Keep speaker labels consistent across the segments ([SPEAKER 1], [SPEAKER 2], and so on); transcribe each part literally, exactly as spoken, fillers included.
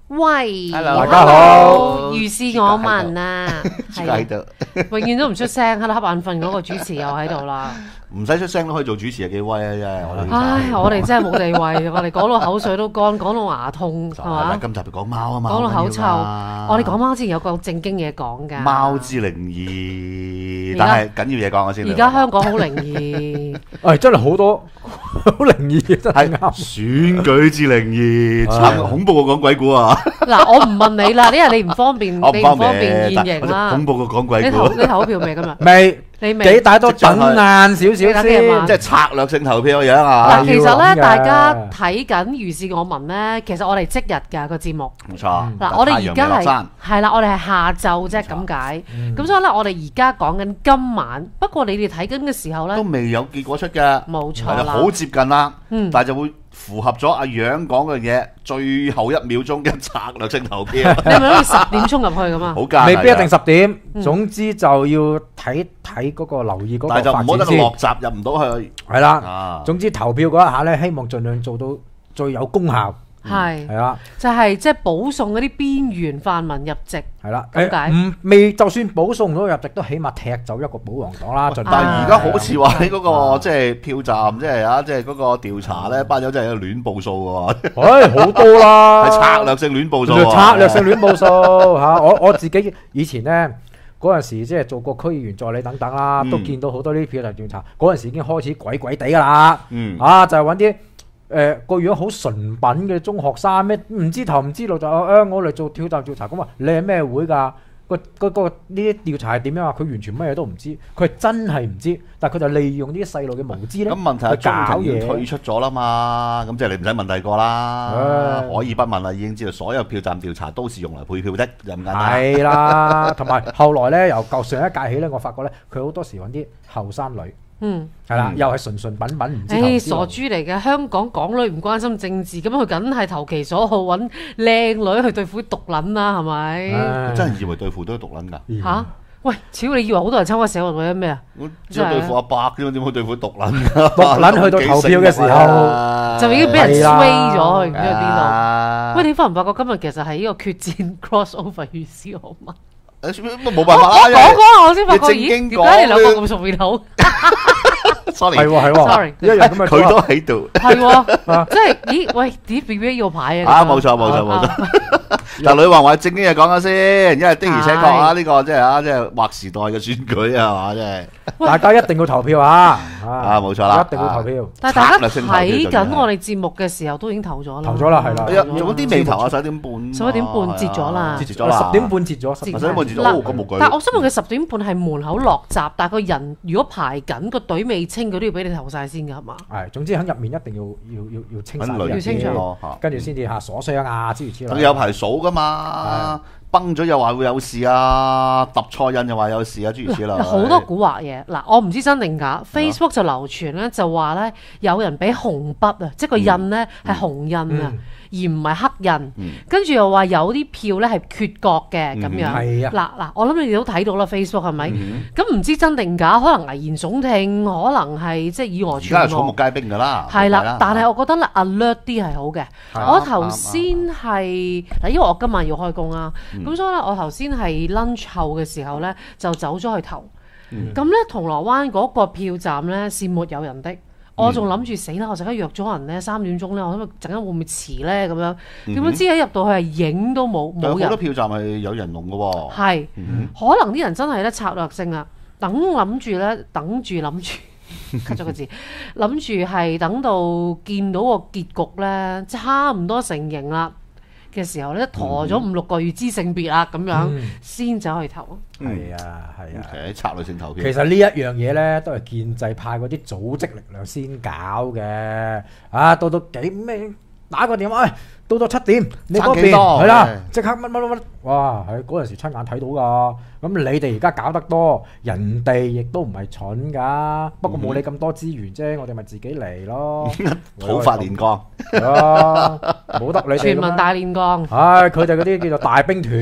[SPEAKER 1] 喂，
[SPEAKER 2] 大家好，
[SPEAKER 1] 如是我聞啊，
[SPEAKER 2] 係喺度，
[SPEAKER 1] 永遠都唔出聲，喺度瞌眼瞓嗰個主持又喺度啦。
[SPEAKER 2] 唔使出聲都可以做主持，係幾威啊！真係我哋。
[SPEAKER 1] 唉，我哋真係冇地位，我哋講到口水都乾，講到牙痛，係嘛？
[SPEAKER 2] 今集就講貓啊嘛，
[SPEAKER 1] 講到口臭。我哋講貓之前有個正經嘢講㗎。
[SPEAKER 2] 貓之靈異，但係緊要嘢講我先。
[SPEAKER 1] 而家香港好靈異，
[SPEAKER 3] 誒真係好多好靈異嘅真係啱。
[SPEAKER 2] 選舉之靈異，慘恐怖過講鬼故啊！
[SPEAKER 1] 嗱，我唔問你啦，因為你唔方便，你唔方便現形啦。
[SPEAKER 2] 恐怖過講鬼故。
[SPEAKER 1] 你投你投票未今日？
[SPEAKER 3] 未。
[SPEAKER 1] 你未？
[SPEAKER 3] 幾大都等晏少少先，
[SPEAKER 2] 即係策略性投票嘅樣啊！
[SPEAKER 1] 嗱，其實咧，大家睇緊如是我聞咧，其實我哋即日㗎個節目。
[SPEAKER 2] 冇錯。
[SPEAKER 1] 嗱，我哋而家係係啦，我哋係下晝啫咁解。咁所以咧，我哋而家講緊今晚。不過你哋睇緊嘅時候咧，
[SPEAKER 2] 都未有結果出嘅。
[SPEAKER 1] 冇錯啦，
[SPEAKER 2] 好接近啦。
[SPEAKER 1] 嗯，
[SPEAKER 2] 但係就會符合咗阿楊講嘅嘢，最後一秒鐘嘅策略性投票。
[SPEAKER 1] 你係咪諗住十點衝入去咁啊？
[SPEAKER 2] 好㗎，
[SPEAKER 3] 未必一定十點。總之就要睇睇嗰個留意嗰個發展先。但係就唔好得落閘入唔到去。 係啦，總之投票嗰一下咧，希望盡量做到最有功效。
[SPEAKER 1] 係
[SPEAKER 3] 係啦，
[SPEAKER 1] 就係即係保送嗰啲邊緣泛民入籍。
[SPEAKER 3] 係啦，
[SPEAKER 1] 點解？
[SPEAKER 3] 唔未就算保送到入籍，都起碼踢走一個保皇黨啦。
[SPEAKER 2] 但係而家好似話喺嗰個即係票站，即係啊，即係嗰個調查咧，班友真係亂報數嘅喎。
[SPEAKER 3] 誒，好多啦，
[SPEAKER 2] 係策略性亂報數。
[SPEAKER 3] 策略性亂報數嚇，我我自己以前咧嗰陣時即係做過區議員助理等等啦，都見到好多呢啲票站調查。嗰陣時已經開始鬼鬼地㗎啦。嗯，啊就係揾啲。誒個樣好純品嘅中學生咩？唔知頭唔知路就誒、哎、我嚟做票站調查咁話，你係咩會㗎？個個個呢啲調查係點樣啊？佢完全乜嘢都唔知，佢係真係唔知，但係佢就利用啲細路嘅無知咧，
[SPEAKER 2] 咁問題係
[SPEAKER 3] 去搞嘢。
[SPEAKER 2] 退出咗啦嘛，咁即係你唔使問第二個啦，唉可以不問啦，已經知道所有票站調查都是用嚟配票的，就咁簡單。
[SPEAKER 3] 係啦，同埋後來咧，由舊上一屆起咧，我發覺咧，佢好多時揾啲後生女。
[SPEAKER 1] 嗯，
[SPEAKER 3] 係啦，又係純純品品，唔知。
[SPEAKER 1] 誒，傻豬嚟嘅，香港港女唔關心政治，咁佢梗係投其所好揾靚女去對付啲毒撚啦，係咪？
[SPEAKER 2] 真係以為對付都係毒撚㗎？
[SPEAKER 1] 嚇！喂，超你以為好多人參加社運為咗咩啊？
[SPEAKER 2] 我只係對付阿伯啫嘛，點會對付毒撚？
[SPEAKER 3] 毒撚去到投票嘅時候，
[SPEAKER 1] 就已經俾人 sway 咗去唔知去邊度？喂，你發唔發覺今日其實係呢個決戰 crossover 如是我聞？
[SPEAKER 2] 冇辦法啦，
[SPEAKER 1] 我講講下我先發覺，咦？點解你兩個咁熟面口？
[SPEAKER 2] sorry
[SPEAKER 3] 係喎係喎
[SPEAKER 1] sorry
[SPEAKER 3] 一樣咁樣
[SPEAKER 2] 佢都喺度
[SPEAKER 1] 係喎，即係咦喂啲 B B 要牌啊！
[SPEAKER 2] 啊冇錯冇錯冇錯。嗱，女王話正經嘢講下先，因為的而且確啊，呢個即係啊，即係劃時代嘅選舉啊嘛，真係
[SPEAKER 3] 大家一定要投票啊！
[SPEAKER 2] 啊冇錯啦，
[SPEAKER 3] 一定要投票。
[SPEAKER 1] 但係大家睇緊我哋節目嘅時候都已經投咗啦，
[SPEAKER 3] 投咗啦係啦，
[SPEAKER 2] 仲有啲未投啊，十一點半，
[SPEAKER 1] 十一點半截咗啦，
[SPEAKER 2] 截咗啦，
[SPEAKER 3] 十點半截咗，
[SPEAKER 2] 十點半截咗，哦咁冇計。
[SPEAKER 1] 但係我想問佢十點半係門口落閘，但係個人如果排緊個隊未清，佢都要俾你投晒先㗎係嘛？
[SPEAKER 3] 係，總之喺入面一定要要要要清晒，
[SPEAKER 1] 要清場，
[SPEAKER 3] 跟住先至嚇鎖箱啊諸如此類。
[SPEAKER 2] 仲有排數㗎嘛？崩咗又話會有事啊，揼錯印又話有事啊，諸如此類。
[SPEAKER 1] 好多古惑嘢嗱，我唔知真定假。Facebook 就流傳咧，就話咧有人俾紅筆啊，即係個印咧係紅印啊，而唔係黑印。跟住又話有啲票咧係缺角嘅咁樣。
[SPEAKER 3] 係
[SPEAKER 1] 啊，嗱嗱，我諗你哋都睇到啦 Facebook 係咪？咁唔知真定假，可能危言聳聽，可能係即係以訛傳訛。
[SPEAKER 2] 而家係草木皆兵㗎啦。
[SPEAKER 1] 係啦，但係我覺得咧 alert 啲係好嘅。我頭先係嗱，因為我今晚要開工啊。咁所以咧，我頭先係 lunch 後嘅時候咧，就走咗去投。咁咧、嗯，銅鑼灣嗰個票站咧是沒有人的。嗯、我仲諗住死啦！我陣間約咗人咧，三點鐘咧，我諗陣間會唔會遲咧？咁樣點樣知一入到去係影都冇冇人。好多
[SPEAKER 2] 票站係有人龍嘅喎。
[SPEAKER 1] 係是，嗯、可能啲人真係咧策略性啊，等諗住咧，等住諗住 cut 咗個字，諗住係等到見到個結局咧，差唔多成形啦。嘅時候咧，陀咗五六個月知性別啦，咁樣先走去投。
[SPEAKER 3] 係啊，係啊，
[SPEAKER 2] 喺策略性投票。
[SPEAKER 3] 其實呢一樣嘢咧，都係建制派嗰啲組織力量先搞嘅。啊，到到幾咩打個電話，哎，到到七點，你嗰邊係啦，即刻乜乜乜乜，哇！喺嗰陣時親眼睇到㗎。咁你哋而家搞得多，人哋亦都唔係蠢㗎。不過冇你咁多資源啫，我哋咪自己嚟咯。
[SPEAKER 2] 土法煉鋼，
[SPEAKER 3] 係啊，冇得你哋。
[SPEAKER 1] 全民大煉鋼。
[SPEAKER 3] 唉，佢哋嗰啲叫做大兵團，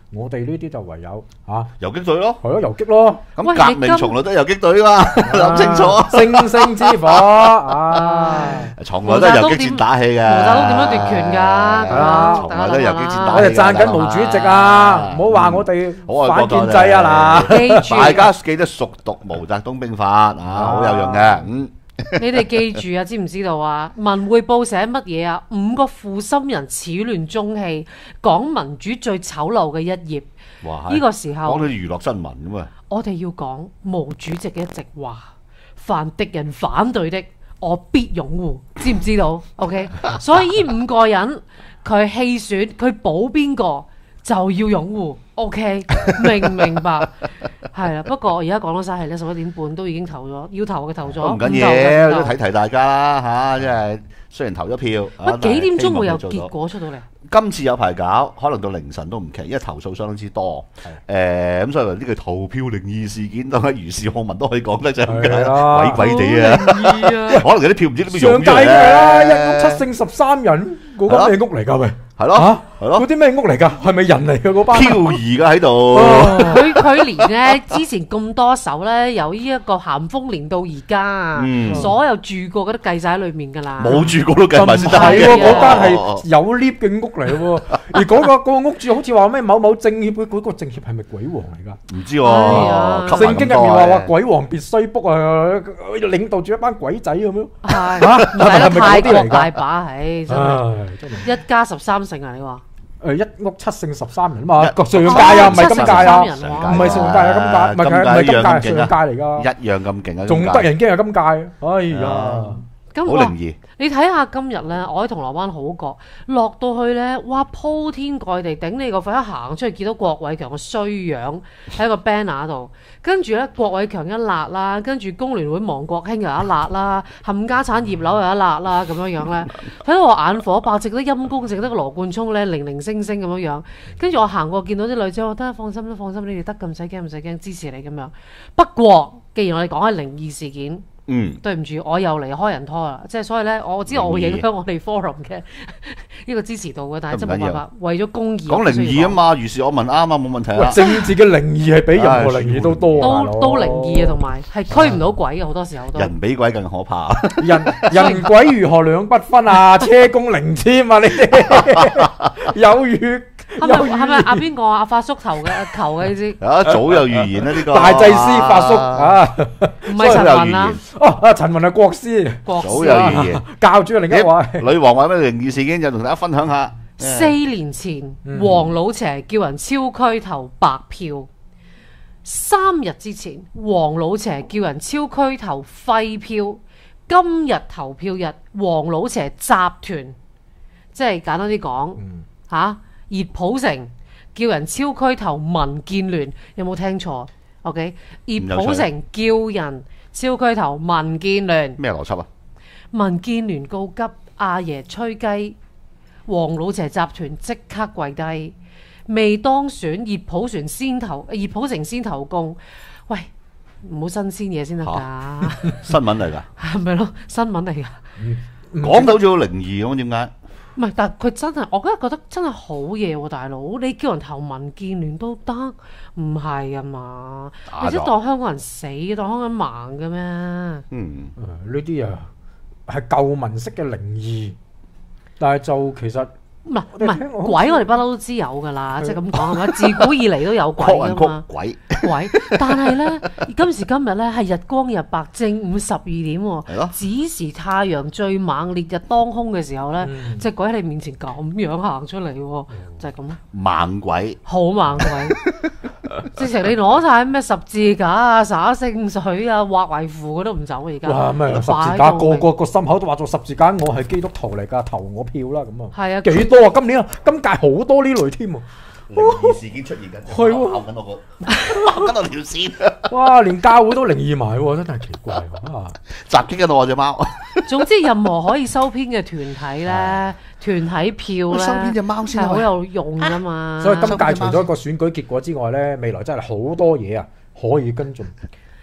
[SPEAKER 3] 我哋呢啲就唯有嚇
[SPEAKER 2] 遊擊隊咯，
[SPEAKER 3] 係咯，遊擊咯。
[SPEAKER 2] 咁革命從來都係遊擊隊嘛，諗清楚。
[SPEAKER 3] 星星之火，唉，
[SPEAKER 2] 從來都係遊擊戰打氣嘅。
[SPEAKER 1] 毛澤東點樣奪權㗎？
[SPEAKER 3] 係啊，
[SPEAKER 2] 從來都係遊擊戰打
[SPEAKER 3] 我
[SPEAKER 2] 氣。
[SPEAKER 3] 哋讚緊毛主席啊，唔好話我哋反建制啊嗱。
[SPEAKER 1] 記住，
[SPEAKER 2] 大家記得熟讀毛澤東兵法啊，好有用嘅。嗯。
[SPEAKER 1] 你哋記住啊，知唔知道啊？文匯報寫乜嘢啊？五個負心人始亂終棄，講民主最醜陋嘅一頁。
[SPEAKER 2] 哇！
[SPEAKER 1] 呢個時候
[SPEAKER 2] 講到娛樂新聞咁啊！
[SPEAKER 1] 我哋要講毛主席嘅一席話：凡敵人反對的，我必擁護。知唔知道 ？OK， 所以呢五個人佢棄選，佢保邊個就要擁護。OK， 明唔明白？係啦，不過而家講到晒係咧，十一點半都已經投咗，要投嘅投咗，
[SPEAKER 2] 唔緊要，都提提大家啦嚇，即係雖然投咗票，
[SPEAKER 1] 乜幾點鐘會有結果出到嚟？
[SPEAKER 2] 今次有排搞，可能到凌晨都唔奇，因為投訴相當之多。誒咁，所以話呢個投票靈異事件，當係如是看聞都可以講得就咁解，鬼鬼地啊！可能有啲票唔知點樣用咗咧。上屆嘅
[SPEAKER 3] 啦，一屋七勝十三人，嗰間咩屋嚟㗎？喂！
[SPEAKER 2] 係咯，係咯，
[SPEAKER 3] 嗰啲咩屋嚟㗎？係咪人嚟㗎嗰班？
[SPEAKER 2] 漂移㗎喺度。
[SPEAKER 1] 佢佢連咧之前咁多首咧，由呢一個咸豐年到而家，所有住過嗰啲計晒喺裏面㗎啦。
[SPEAKER 2] 冇住過都計埋先得。
[SPEAKER 3] 係喎，嗰間係有 lift 嘅屋嚟喎。而嗰個嗰個屋主好似話咩某某政協嘅嗰個政協係咪鬼王嚟㗎？
[SPEAKER 2] 唔知喎。
[SPEAKER 3] 聖經入面話話鬼王別須卜啊，領導住一班鬼仔咁樣。
[SPEAKER 1] 係
[SPEAKER 3] 嚇，係咪
[SPEAKER 1] 泰國
[SPEAKER 3] 嗰啲嚟㗎？
[SPEAKER 1] 大把係真係一家十三勝啊！你話？
[SPEAKER 3] 誒一屋七勝十三人啊嘛，上屆啊，唔係今屆啊，唔係上屆啊，今屆唔係唔係今屆，上屆嚟㗎，
[SPEAKER 2] 一樣咁勁啊，
[SPEAKER 3] 仲得人驚啊！今屆，哎呀，
[SPEAKER 2] 好靈異。
[SPEAKER 1] 你睇下今日咧，我喺銅鑼灣好角落到去咧，哇鋪天蓋地頂你個肺，一行出去見到郭偉強嘅衰樣喺個 banner 度，跟住咧郭偉強一辣啦，跟住工聯會亡國興又一辣啦，冚家產葉劉又一辣啦，咁樣樣咧，睇到我眼火爆，直得陰公，直得個羅冠聰咧零零星星咁樣樣，跟住我行過見到啲女仔，我得放心啦，放心，你哋得咁唔使驚唔使驚，支持你咁樣。不過既然我哋講係靈異事件。
[SPEAKER 2] 嗯，
[SPEAKER 1] 對唔住，我又離開人拖啦，即係所以咧，我知道我會影響我哋 forum 嘅呢個支持度嘅，但係真係冇辦法，為咗公義
[SPEAKER 2] 講靈異啊嘛，如是我問啱啊，冇問題啊。
[SPEAKER 3] 政治嘅靈異係比任何靈異都多，
[SPEAKER 1] 都都靈異啊，同埋係驅唔到鬼嘅，好多時候都。
[SPEAKER 2] 人比鬼更可怕，
[SPEAKER 3] 人人鬼如何兩不分啊？車公靈籤啊，你哋有預。
[SPEAKER 1] 係咪係咪阿邊個啊？阿發叔投嘅求嘅，你知？
[SPEAKER 2] 啊，早有預言啦呢個。
[SPEAKER 3] 大祭司發叔啊，
[SPEAKER 1] 唔係陳雲啊？
[SPEAKER 3] 哦，阿陳雲係國師，
[SPEAKER 1] 國
[SPEAKER 2] 早有預言，
[SPEAKER 3] 教主另一位。
[SPEAKER 2] 女王話咩靈異事件就同大家分享下。
[SPEAKER 1] 四年前，黃老邪叫人超區投白票；三日之前，黃老邪叫人超區投廢票；今日投票日，黃老邪集團，即係簡單啲講嚇。熱普城叫人超區投民建聯，有冇聽錯 ？OK， 熱普城叫人超區投民建聯，
[SPEAKER 2] 咩邏輯啊？
[SPEAKER 1] 民建聯告急，阿爺吹雞，黃老邪集團即刻跪低，未當選，熱普城先投，熱普城先投共。喂，唔好新鮮嘢先得㗎，
[SPEAKER 2] 新聞嚟㗎，
[SPEAKER 1] 係咪咯？新聞嚟㗎，
[SPEAKER 2] 講到好似好靈異咁，點解？
[SPEAKER 1] 唔係，但係佢真係，我覺得覺得真係好嘢喎，大佬！你叫人投民建聯都得，唔係啊嘛？你即係當香港人死，當香港人盲嘅咩？
[SPEAKER 2] 嗯，
[SPEAKER 3] 呢啲啊係舊聞式嘅靈異，但係就其實
[SPEAKER 1] 唔係唔係鬼，我哋不嬲都知有㗎啦，即係咁講係咪？自古以嚟都有鬼㗎嘛。
[SPEAKER 2] 鬼
[SPEAKER 1] 鬼，但係咧今時今日咧係日光日白，正午十二點喎，子時太陽最猛烈日當空嘅時候咧，隻鬼喺你面前咁樣行出嚟喎，就係咁咯。
[SPEAKER 2] 猛鬼，
[SPEAKER 1] 好猛鬼，直情你攞晒咩十字架啊、灑聖水啊、畫為符，佢都唔走而家。
[SPEAKER 3] 哇！咩十字架個個個心口都畫咗十字架，我係基督徒嚟㗎，投我票啦咁啊！
[SPEAKER 1] 係啊，
[SPEAKER 3] 幾多啊？今年啊，今屆好多呢類添喎。
[SPEAKER 2] 靈異事件出現緊，
[SPEAKER 3] 係喎，
[SPEAKER 2] 咬緊我個，咬緊我條線。
[SPEAKER 3] 哇！連教會都靈異埋喎，真係奇怪啊！
[SPEAKER 2] 襲擊緊我隻貓。
[SPEAKER 1] 總之，任何可以收編嘅團體咧，團體票咧，
[SPEAKER 2] 收編隻貓先
[SPEAKER 1] 係好有用㗎嘛。
[SPEAKER 3] 所以今屆除咗個選舉結果之外咧，未來真係好多嘢啊可以跟進。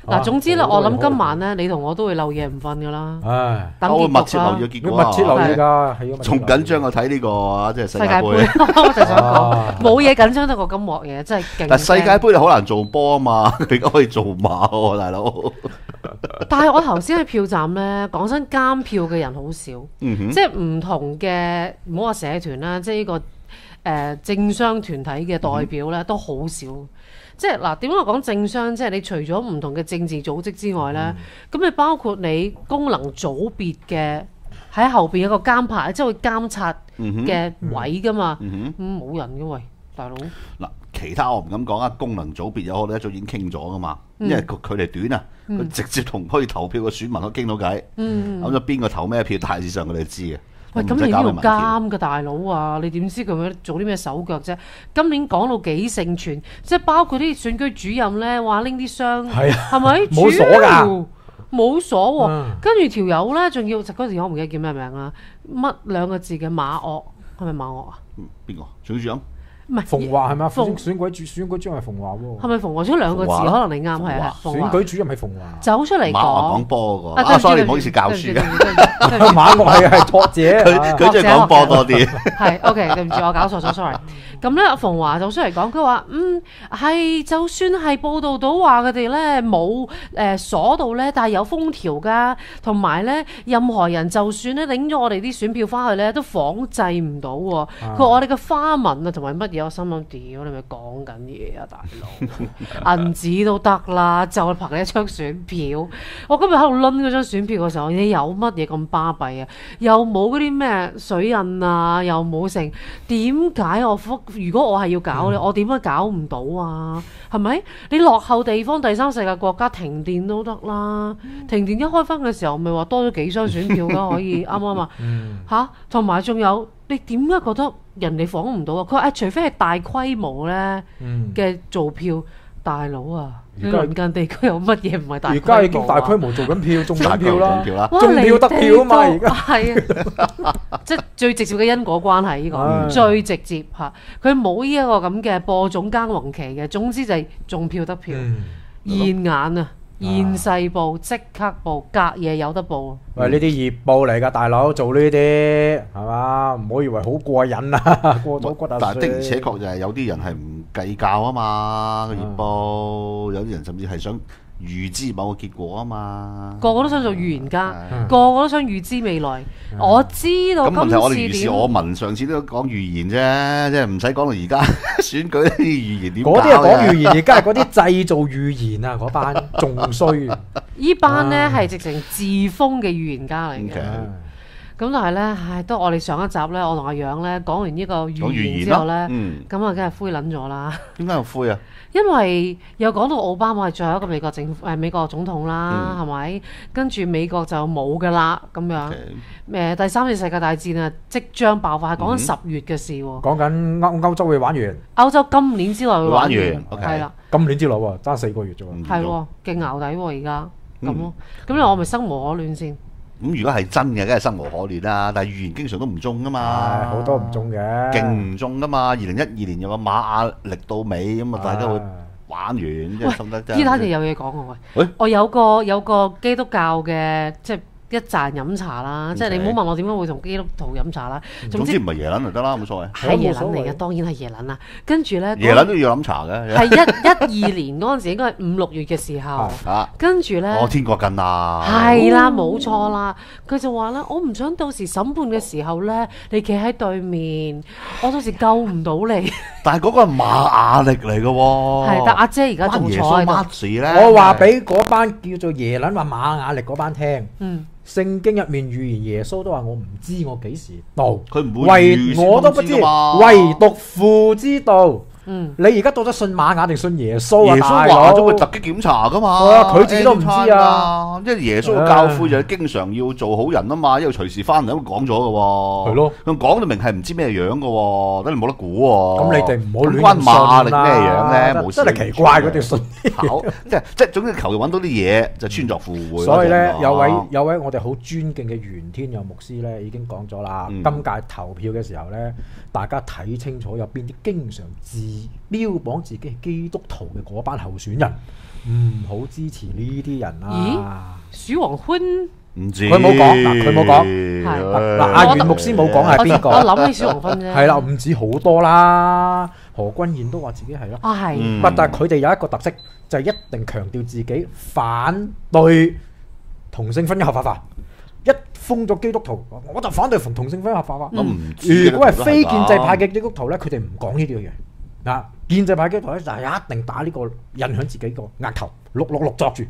[SPEAKER 1] 嗱，總之咧，我諗今晚咧，你同我都會漏夜唔瞓噶啦。
[SPEAKER 3] 唉，
[SPEAKER 1] 等
[SPEAKER 2] 我會密
[SPEAKER 1] 結局啦
[SPEAKER 2] 切留意。結果
[SPEAKER 3] 要密切留意㗎，係要
[SPEAKER 2] 仲緊張我睇呢個啊，即係世
[SPEAKER 1] 世界盃，
[SPEAKER 2] 界盃。
[SPEAKER 1] 我就想講冇嘢緊張得過咁鑊嘢，真係勁。
[SPEAKER 2] 但世界盃你好難做波啊嘛，佢而家可以做馬喎，大佬。
[SPEAKER 1] 但係我頭先喺票站咧，講真監票嘅人好少，
[SPEAKER 2] 嗯哼
[SPEAKER 1] 即係唔同嘅，唔好話社團啦，即係呢個誒政商團體嘅代表咧，都好少。即係嗱，點解我講政商？即係你除咗唔同嘅政治組織之外咧，咁你、嗯、包括你功能組別嘅喺後邊有個監察，即係會監察嘅位噶嘛，咁冇人嘅喂，大佬。
[SPEAKER 2] 嗱，其他我唔敢講啊，功能組別有好多一早已經傾咗噶嘛，因為佢距離短啊，佢、嗯、直接同可以投票嘅選民都傾到偈，咁咗邊個投咩票，大致上佢哋知嘅。
[SPEAKER 1] 喂，咁你呢度監嘅大佬啊，你點知佢會做啲咩手腳啫？今年講到幾盛傳，即係包括啲選舉主任咧，話拎啲箱，係
[SPEAKER 3] 啊，
[SPEAKER 1] 咪
[SPEAKER 3] 冇鎖㗎？
[SPEAKER 1] 冇鎖喎，跟住條友咧，仲要嗰時我唔記得叫咩名啦，乜兩個字嘅馬嶽，係咪馬嶽啊？
[SPEAKER 2] 邊個選舉主任？
[SPEAKER 1] 唔係
[SPEAKER 3] 馮華係咪？選選舉主選舉主任係馮華喎。
[SPEAKER 1] 係咪馮華？出兩個字，可能你啱係啊。
[SPEAKER 3] 選舉主任係馮華。走
[SPEAKER 1] 出嚟講。
[SPEAKER 2] 馬嶽講波嗰個。啊，sorry，唔好意思，教書嘅。
[SPEAKER 3] 馬嶽係係作者。
[SPEAKER 2] 佢佢中意講波多啲。
[SPEAKER 1] 係 OK，對唔住，我搞錯咗 ，sorry。咁咧，馮華就出嚟講，佢話嗯係，就算係報道到話佢哋咧冇誒鎖到咧，但係有封條㗎，同埋咧任何人就算咧領咗我哋啲選票翻去咧，都仿制唔到喎。佢話我哋嘅花紋啊，同埋乜嘢，我心諗屌你咪講緊嘢啊，大佬銀紙都得啦，就憑你一張選票。我今日喺度攆嗰張選票嘅時候，你有乜嘢咁巴閉啊？又冇嗰啲咩水印啊，又冇成，點解我復？如果我係要搞咧，嗯、我點解搞唔到啊？係咪？你落後地方第三世界國家停電都得啦，停電一開翻嘅時候，咪話多咗幾張選票㗎，可以啱唔啱啊？嚇，同埋仲有，你點解覺得人哋仿唔到啊？佢話誒，除非係大規模咧嘅做票，大佬啊！鄰近地區有乜嘢唔係大規模？而
[SPEAKER 3] 家已經大規模做緊票，中緊票啦，
[SPEAKER 1] 哇！
[SPEAKER 3] 中票得票啊嘛！而家
[SPEAKER 1] 係啊，即係最直接嘅因果關係呢個，最直接嚇。佢冇呢一個咁嘅播種耕耘期嘅，總之就係中票得票，現眼啊！現世報即刻報，隔夜有得報。
[SPEAKER 3] 喂，呢啲熱報嚟㗎，大佬做呢啲係嘛？唔好以為好過癮啊，過到骨啊！
[SPEAKER 2] 但係的而且確就係有啲人係唔計較啊嘛，個熱報有啲人甚至係想預知某個結果啊嘛，
[SPEAKER 1] 個個都想做預言家，嗯、個個都想預知未來。嗯、我知道今次點。咁問題我哋如是我聞上次都講預言啫，即係唔使講到而家選舉啲預言點搞嘅。嗰啲係講預言，而家係嗰啲製造預言啊！嗰班仲衰。呢班咧係直情自封嘅預言家嚟嘅。咁但係咧，唉，都我哋上一集咧，我同阿楊咧講完呢個預言之後咧，咁啊，梗係灰撚咗啦。點解又灰啊？因為又講到奧巴馬係最後一個美國政府誒美國總統啦，係咪、嗯？跟住美國就冇㗎啦，咁樣誒 Okay. 第三次世界大戰啊，即將爆發，係講緊十月嘅事喎。講緊歐歐洲會玩完，歐洲今年之內會玩完，係啦，okay. 了今年之內喎，爭四個月啫喎，係喎，勁淆底喎而家咁咯，咁你、嗯、我咪生無可戀先。咁如果係真嘅，梗係生無可戀啦。但係預言經常都唔中噶嘛，好多唔中嘅，勁唔中噶嘛。二零一二年有個馬雅歷到尾咁啊，大家會玩完，即係心得真。呢單嘢有嘢講喎，喂，欸、我有個有個基督教嘅即係。一陣飲茶啦，即係你唔好問我點解會同基督徒飲茶啦。總之唔係耶撚就得啦，冇所謂。係耶撚嚟嘅，當然係耶撚啦。跟住咧，耶撚都要飲茶嘅。係一一二年嗰陣時，應該係五六月嘅時候。跟住咧，哦，天國近啦。係啦，冇錯啦。佢就話啦，我唔想到時審判嘅時候咧，你企喺對面，我到時救唔到你。但係嗰個係馬雅歷嚟嘅喎。係，但阿姐而家仲坐喺度。我話俾嗰班叫做耶撚話馬雅歷嗰班聽。嗯。聖經入面預言耶穌都話我唔知我幾時到，佢唔會唯我都不知，唯獨父知道。嗯，你而家到咗信馬雅定信耶穌啊？耶穌話咗會突擊檢查噶嘛？佢自己都唔知啊。因為耶穌嘅教誨就係經常要做好人啊嘛，因為隨時翻嚟都講咗嘅喎。係咯，佢講到明係唔知咩樣嘅喎，等你冇得估喎。咁你哋唔好亂關馬雅歷咩樣咧？冇事。真係奇怪嗰啲信口，即係即係總之求其揾到啲嘢就穿鑿附會。所以咧，有位有位我哋好尊敬嘅袁天佑牧師咧已經講咗啦。今屆投票嘅時候咧，大家睇清楚有邊啲經常自
[SPEAKER 3] 標榜自己係基督徒嘅嗰班候選人，唔好支持呢啲人啊！
[SPEAKER 1] 許黃坤
[SPEAKER 2] 唔知
[SPEAKER 3] 佢冇講嗱，佢冇講
[SPEAKER 1] 係
[SPEAKER 3] 嗱，阿袁牧師冇講係邊個？
[SPEAKER 1] 我諗起許黃坤啫。
[SPEAKER 3] 係啦，唔止好多啦，何君燕都話自己係啦。
[SPEAKER 1] 啊係，
[SPEAKER 3] 唔係，但係佢哋有一個特色，就係一定強調自己反對同性婚姻合法化。一封咗基督徒，我就反對同性婚姻合法化。
[SPEAKER 2] 我唔知
[SPEAKER 3] 如果係非建制派嘅基督徒咧，佢哋唔講呢啲嘢。嗱，建制派基督徒咧就係一定打呢個印響自己個額頭，六六六作住，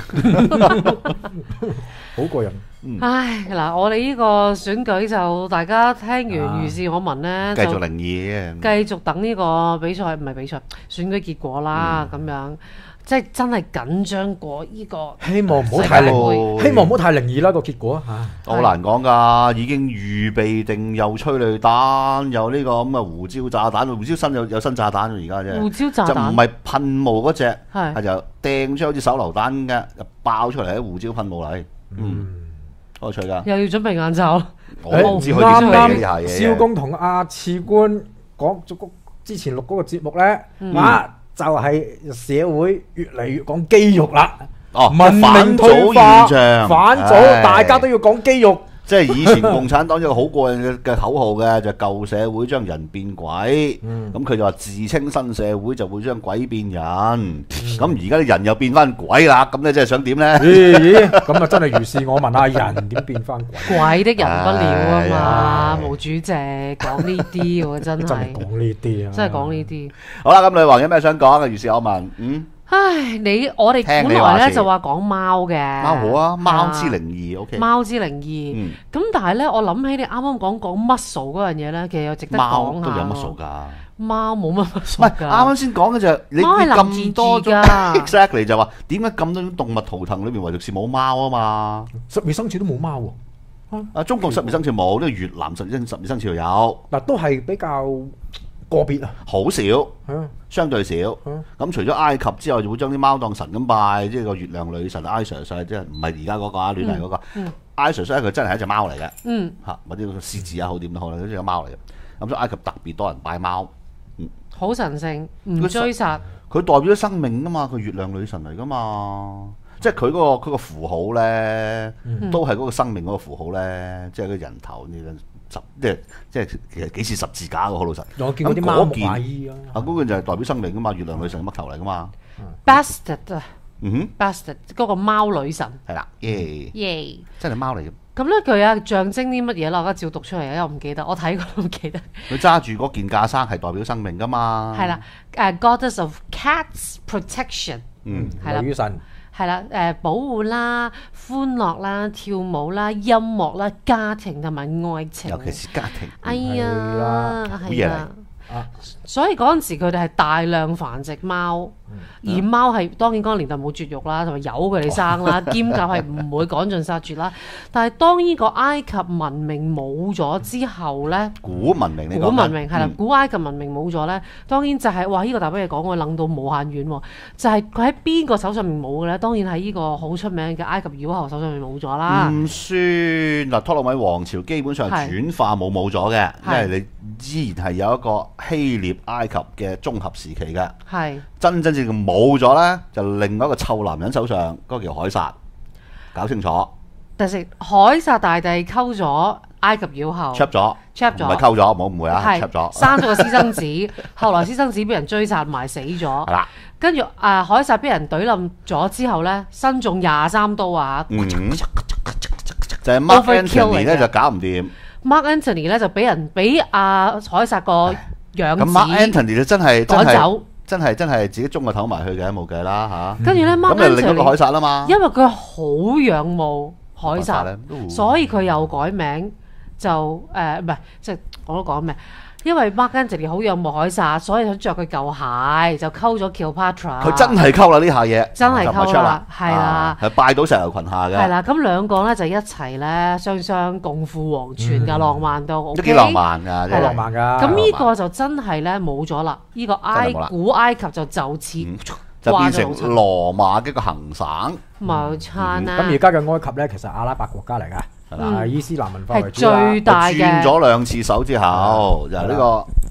[SPEAKER 3] 好過癮。
[SPEAKER 1] 唉嗱，我哋呢個選舉就大家聽完如是我聞咧，
[SPEAKER 2] 繼續靈異
[SPEAKER 1] 嘅，繼續等呢個比賽唔係比賽選舉結果啦，咁樣。即係真係緊張過呢個，
[SPEAKER 3] 希望唔好太靈，希望唔好太靈異啦個結果嚇。
[SPEAKER 2] 好難講㗎，已經預備定又催淚彈，又呢個咁嘅胡椒炸彈，胡椒新有有新炸彈而家啫。
[SPEAKER 1] 胡椒炸彈
[SPEAKER 2] 就唔係噴霧嗰隻，
[SPEAKER 1] 係
[SPEAKER 2] 係就掟出好似手榴彈嘅，就爆出嚟喺胡椒噴霧嚟。嗯，好有趣㗎。
[SPEAKER 1] 又要準備眼罩，
[SPEAKER 2] 我唔知佢點準備呢下嘢。
[SPEAKER 3] 蕭公同阿次官講咗之前錄嗰個節目咧，啊！就係社會越嚟越講肌肉啦，
[SPEAKER 2] 哦，
[SPEAKER 3] 文明退化，反祖，大家都要講肌肉。
[SPEAKER 2] 即係以前共產黨有個好過癮嘅嘅口號嘅，就舊社會將人變鬼，咁佢就話自稱新社會就會將鬼變人，咁而家啲人又變翻鬼啦，咁你真係想點咧？
[SPEAKER 3] 咦，咁啊真係如是我問啊，人點變翻鬼？
[SPEAKER 1] 鬼的人不了啊嘛，毛主席講呢啲喎，真係
[SPEAKER 3] 真係講呢啲啊，
[SPEAKER 1] 真係講呢啲。
[SPEAKER 2] 好啦，咁女王有咩想講啊？如是我問，嗯。
[SPEAKER 1] 唉，你我哋本來咧就話講貓嘅，
[SPEAKER 2] 貓好啊，貓之靈異 ，OK，
[SPEAKER 1] 貓之靈異。咁但係咧，我諗起你啱啱講講 muscle 嗰樣嘢咧，其實又值得講下。
[SPEAKER 2] 貓都有 muscle 㗎，
[SPEAKER 1] 貓冇乜 muscle 㗎。
[SPEAKER 2] 唔係啱啱先講嘅就係你咁多種 exactly 就話點解咁多種動物圖騰裏邊唯獨是冇貓啊嘛？
[SPEAKER 3] 十二生肖都冇貓喎。
[SPEAKER 2] 啊，中國十二生肖冇，呢個越南十二生十二生肖有。
[SPEAKER 3] 嗱，都係比較個別啊，
[SPEAKER 2] 好少，相對少。咁除咗埃及之後，就會將啲貓當神咁拜，即係個月亮女神 Isis，即係唔係而家嗰個啊，亂嚟嗰個 Isis 咧，佢真係一隻貓嚟嘅，嚇或者個獅子啊，好點都好啦，都係個貓嚟嘅。咁所以埃及特別多人拜貓，
[SPEAKER 1] 好神聖，唔追殺。
[SPEAKER 2] 佢代表咗生命噶嘛，佢月亮女神嚟噶嘛，即係佢嗰個佢個符號咧，都係嗰個生命嗰個符號咧，即係個人頭呢個。十即係即係其實幾似十字架嘅好老實。
[SPEAKER 3] 我見過啲貓木乃伊啊。
[SPEAKER 2] 啊，嗰件就係代表生命噶嘛，月亮女神嘅嘜頭嚟噶嘛。
[SPEAKER 1] Bastard 啊，
[SPEAKER 2] 嗯哼
[SPEAKER 1] ，Bastard 嗰個貓女神。
[SPEAKER 2] 係啦，耶
[SPEAKER 1] 耶，
[SPEAKER 2] 真係貓嚟嘅。
[SPEAKER 1] 咁咧佢啊象徵啲乜嘢啦？我而家照讀出嚟啊，因為我唔記得，我睇過都唔記得。
[SPEAKER 2] 佢揸住嗰件架生係代表生命噶嘛。
[SPEAKER 1] 係啦，誒 Goddess of Cats Protection。
[SPEAKER 2] 嗯，
[SPEAKER 1] 係啦。
[SPEAKER 3] 女神。
[SPEAKER 1] 係啦，誒保護啦、歡樂啦、跳舞啦、音樂啦、家庭同埋愛情，
[SPEAKER 2] 尤其是家庭。
[SPEAKER 1] 哎呀，係啦，
[SPEAKER 3] 啊、
[SPEAKER 1] 所以嗰陣時佢哋係大量繁殖貓，嗯、而貓係當然嗰個年代冇絕育啦，同埋由佢哋生啦，兼夾係唔會趕盡殺絕啦。但係當呢個埃及文明冇咗之後咧，
[SPEAKER 2] 古文明，
[SPEAKER 1] 古文明係啦，古埃及文明冇咗咧，當然就係、是、哇！呢、呢個大把嘢講，我諗到無限遠喎。就係佢喺邊個手上面冇嘅咧？當然喺呢個好出名嘅埃及妖后手上面冇咗啦。唔
[SPEAKER 2] 算嗱，托勒密王朝基本上轉化冇冇咗嘅，因為你依然係有一個希臘埃及嘅綜合時期嘅。係真真正正冇咗咧，就另外一個臭男人手上嗰、嗰個叫凱撒，搞清楚。
[SPEAKER 1] 但係凱撒大帝溝咗埃及妖后
[SPEAKER 2] ，trap 咗
[SPEAKER 1] trap 咗，
[SPEAKER 2] 唔係溝咗，唔好誤會啊 ，trap 咗，
[SPEAKER 1] 生咗個私生子，後來私生子俾人追殺埋死咗。係啦，跟住啊凱撒俾人懟冧咗之後咧，身中廿三刀啊！嗯、
[SPEAKER 2] 就係 Mark Antony 咧就搞唔掂。
[SPEAKER 1] Mark Antony 咧就俾人俾阿凱撒個養子。咁
[SPEAKER 2] Mark Antony 就真係
[SPEAKER 1] 趕走。
[SPEAKER 2] 真係真係自己中個頭埋去嘅，冇計啦嚇。
[SPEAKER 1] 跟住咧，
[SPEAKER 2] 咁就另一個凱撒啦嘛。
[SPEAKER 1] 因為佢好仰慕凱撒，所以佢又改名就誒唔係，即係我都講咩？因為 Mark Antony 好仰慕凱撒，所以想着佢舊鞋就溝咗 Cleopatra。
[SPEAKER 2] 佢真係溝啦呢下嘢，
[SPEAKER 1] 真係溝啦，係啦，
[SPEAKER 2] 係拜到石榴裙下嘅。
[SPEAKER 1] 係啦，咁兩個咧就一齊咧雙雙共赴黃泉㗎，浪漫到
[SPEAKER 2] 都幾浪漫㗎，
[SPEAKER 3] 好浪漫㗎。
[SPEAKER 1] 咁呢個就真係咧冇咗啦，呢個埃古埃及就就此
[SPEAKER 2] 就變成羅馬嘅一個行省。
[SPEAKER 1] 冇錯啦。
[SPEAKER 3] 咁而家嘅埃及咧，其實阿拉伯國家嚟㗎。係伊斯蘭文化為主
[SPEAKER 1] 最大嘅，
[SPEAKER 2] 轉咗兩次手之後，就呢個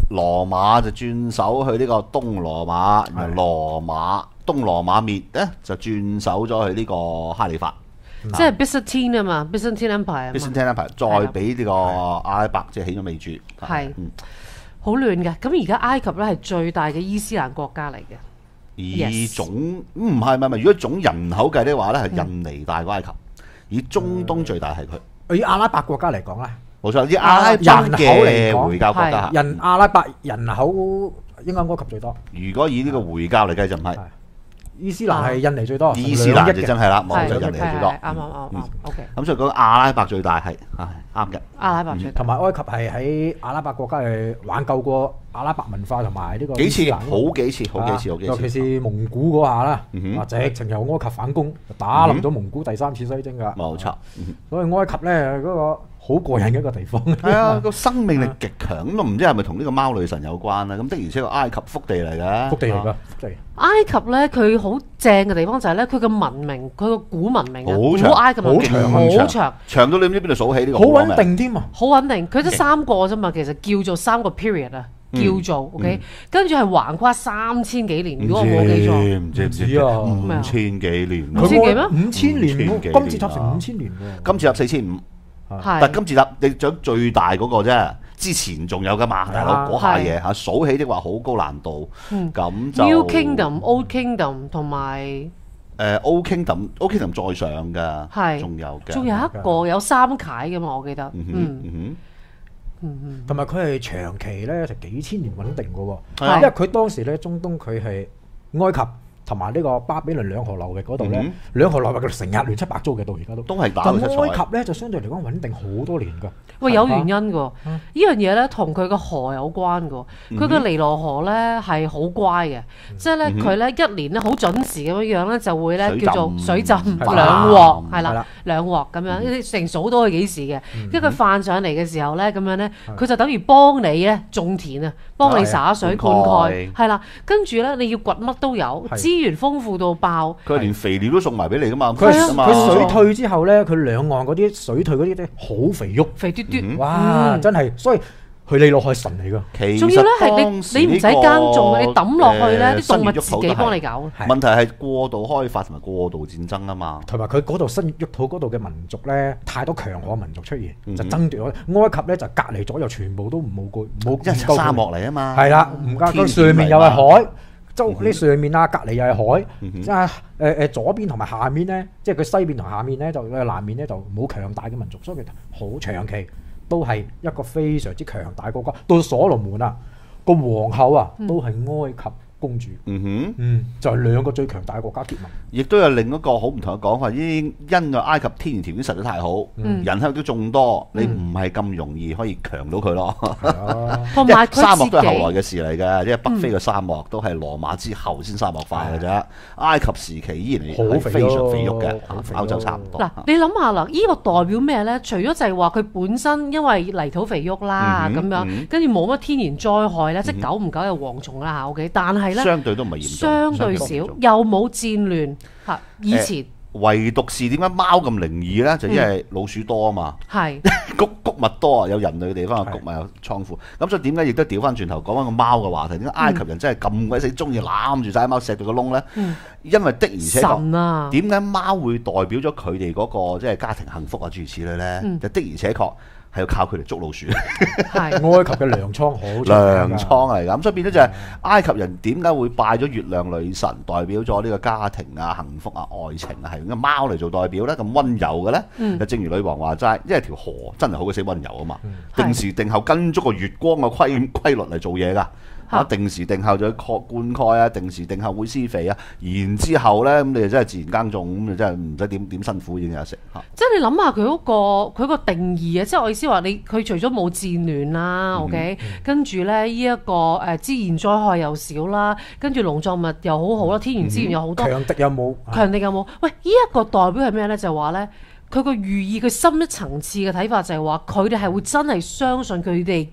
[SPEAKER 2] 羅馬就轉手去呢個東羅馬，然後羅馬東羅馬滅咧就轉手咗去呢個哈里發。
[SPEAKER 1] 即係 Byzantine 啊嘛 ，Byzantine Empire 啊
[SPEAKER 2] Byzantine Empire 再俾呢個阿拉伯即係起咗尾注，
[SPEAKER 1] 係好亂嘅。咁而家埃及咧係最大嘅伊斯蘭國家嚟嘅。
[SPEAKER 2] 以總唔係唔係，如果總人口計的話咧，係印尼大過埃及。以中東最大係佢。
[SPEAKER 3] 以阿拉伯國家嚟講咧，
[SPEAKER 2] 冇錯，以阿拉伯嘅回教國家，
[SPEAKER 3] 人阿拉伯人口應該埃及最多。
[SPEAKER 2] 如果以呢個回教嚟計就唔係。
[SPEAKER 3] 伊斯蘭係印尼最多，
[SPEAKER 2] 伊斯蘭就真係啦，冇就印尼最多。
[SPEAKER 1] 啱啱啱啱 OK。
[SPEAKER 2] 咁所以講阿拉伯最大係係啱嘅。
[SPEAKER 1] 阿拉伯最大，
[SPEAKER 3] 同埋埃及係喺阿拉伯國家係挽救過阿拉伯文化同埋呢個
[SPEAKER 2] 幾次，好幾次，好幾次，好幾次。
[SPEAKER 3] 尤其是蒙古嗰下啦，或者直情由埃及反攻，打冧咗蒙古第三次西征㗎。
[SPEAKER 2] 冇錯。
[SPEAKER 3] 所以埃及咧嗰個好過癮嘅一個地方。
[SPEAKER 2] 係啊，個生命力極強，咁唔知係咪同呢個貓女神有關啦？咁的而且確埃及福地嚟㗎。
[SPEAKER 3] 福地嚟㗎，福地。
[SPEAKER 1] 埃及咧，佢好正嘅地方就係咧，佢嘅文明，佢個古文明啊，古埃及文明好長，
[SPEAKER 2] 長到你唔知邊度數起呢個。
[SPEAKER 3] 好穩定添啊！
[SPEAKER 1] 好穩定，佢得三個啫嘛，其實叫做三個 period 啊，叫做 OK，跟住係橫跨三千幾年，如果我冇記錯。
[SPEAKER 2] 唔知唔知啊，五千幾年。
[SPEAKER 1] 五千幾咩？
[SPEAKER 3] 五千年，金字塔成五千年喎。
[SPEAKER 2] 金字塔四千五。但金字塔你講最大嗰個啫，之前仲有噶嘛，大佬嗰下嘢嚇數起的話好高難度，咁就
[SPEAKER 1] New Kingdom、Old Kingdom 同埋
[SPEAKER 2] 誒 Old Kingdom、Old Kingdom 再上㗎，係仲有嘅，
[SPEAKER 1] 仲有一個有三楷㗎嘛，我記得，嗯
[SPEAKER 3] 嗯嗯，同埋佢係長期咧就幾千年穩定㗎喎，因為佢當時咧中東佢係埃及。同埋呢個巴比倫兩河流域嗰度咧，兩河流域佢成日亂七八糟嘅，到而家都
[SPEAKER 2] 都係打到七彩。
[SPEAKER 3] 咁埃及咧就相對嚟講穩定好多年㗎。
[SPEAKER 1] 喂，有原因㗎，呢樣嘢咧同佢個河有關㗎。佢個尼羅河咧係好乖嘅，即係咧佢咧一年咧好準時咁樣樣咧就會咧叫做水浸兩鑊，係啦，兩鑊咁樣，成數到佢幾時嘅。跟住佢泛上嚟嘅時候咧，咁樣咧佢就等於幫你咧種田啊，幫你灑水灌溉，係啦。跟住咧你要掘乜都有。資源豐富到爆，
[SPEAKER 2] 佢連肥料都送埋俾你噶嘛。
[SPEAKER 3] 佢佢水退之後咧，佢兩岸嗰啲水退嗰啲咧好肥沃，
[SPEAKER 1] 肥嘟嘟，
[SPEAKER 3] 哇！真係，所以佢尼羅河係神嚟㗎。
[SPEAKER 1] 仲要咧係你你唔使耕種，你抌落去咧啲動物自己幫你搞。
[SPEAKER 2] 問題係過度開發同埋過度戰爭啊嘛。
[SPEAKER 3] 同埋佢嗰度新沃土嗰度嘅民族咧，太多強悍民族出現，就爭奪咗。埃及咧就隔離左右全部都冇個冇
[SPEAKER 2] 一齊沙漠嚟啊嘛。
[SPEAKER 3] 係啦，唔夠佢上面又係海。周呢上面啊，隔離又係海，即係誒誒左邊同埋下面咧，即係佢西邊同下面咧，就南面咧就冇強大嘅民族，所以佢好長期都係一個非常之強大國家。到所羅門啊，個皇后啊都係埃及公主，嗯哼，嗯，就係兩個最強大嘅國家結盟。
[SPEAKER 2] 亦都有另一個好唔同嘅講法，因因個埃及天然條件實在太好，嗯、人口都眾多，嗯、你唔係咁容易可以強到佢咯。
[SPEAKER 1] 同埋佢
[SPEAKER 2] 沙漠都係後來嘅事嚟嘅，即係北非嘅沙漠都係羅馬之後先沙漠化嘅啫。嗯、埃及時期依然係非常肥沃嘅，歐洲差唔多。
[SPEAKER 1] 嗱，你諗下啦，呢、呢個代表咩咧？除咗就係話佢本身因為泥土肥沃啦，咁、嗯、樣跟住冇乜天然災害咧，嗯、即係久唔久有蝗蟲啦嚇 OK， 但係咧
[SPEAKER 2] 相對都唔係嚴重，
[SPEAKER 1] 相對少，又冇戰亂嚇。以前、
[SPEAKER 2] 呃、唯獨是點解貓咁靈異咧？就因為老鼠多啊嘛，係谷谷物多啊，有人類嘅地方有谷物有倉庫，咁所以點解亦都調翻轉頭講翻個貓嘅話題？點解埃及人真係咁鬼死中意攬住晒貓錫到個窿咧？嗯、因為的而且確，點解貓會代表咗佢哋嗰個即係家庭幸福啊諸如此類咧？嗯、就的而且確。係要靠佢嚟捉老鼠，
[SPEAKER 3] 係埃及嘅糧倉好
[SPEAKER 2] 糧倉嚟㗎，咁所以變咗就係埃及人點解會拜咗月亮女神，代表咗呢個家庭啊、幸福啊、愛情啊，係用個貓嚟做代表咧，咁溫柔嘅咧，就、嗯、正如女王話齋，因為條河真係好鬼死溫柔啊嘛，嗯、定時定候跟足個月光嘅規規律嚟做嘢㗎。啊！定時定候就灌灌溉啊，定時定候會施肥啊，然之後咧咁你就真係自然耕種，咁你真係唔使點點辛苦已經有食嚇。即
[SPEAKER 1] 係你諗下佢嗰個佢個定義啊，即係我意思話你佢除咗冇戰亂啦、嗯、，OK，、嗯、跟住咧呢一個誒自然災害又少啦，跟住農作物又好好啦，天然資源又好多，
[SPEAKER 3] 強敵有冇？
[SPEAKER 1] 強敵有冇？喂，呢、這、一個代表係咩咧？就係話咧。佢個寓意，佢深一層次嘅睇法就係話，佢哋係會真係相信佢哋嘅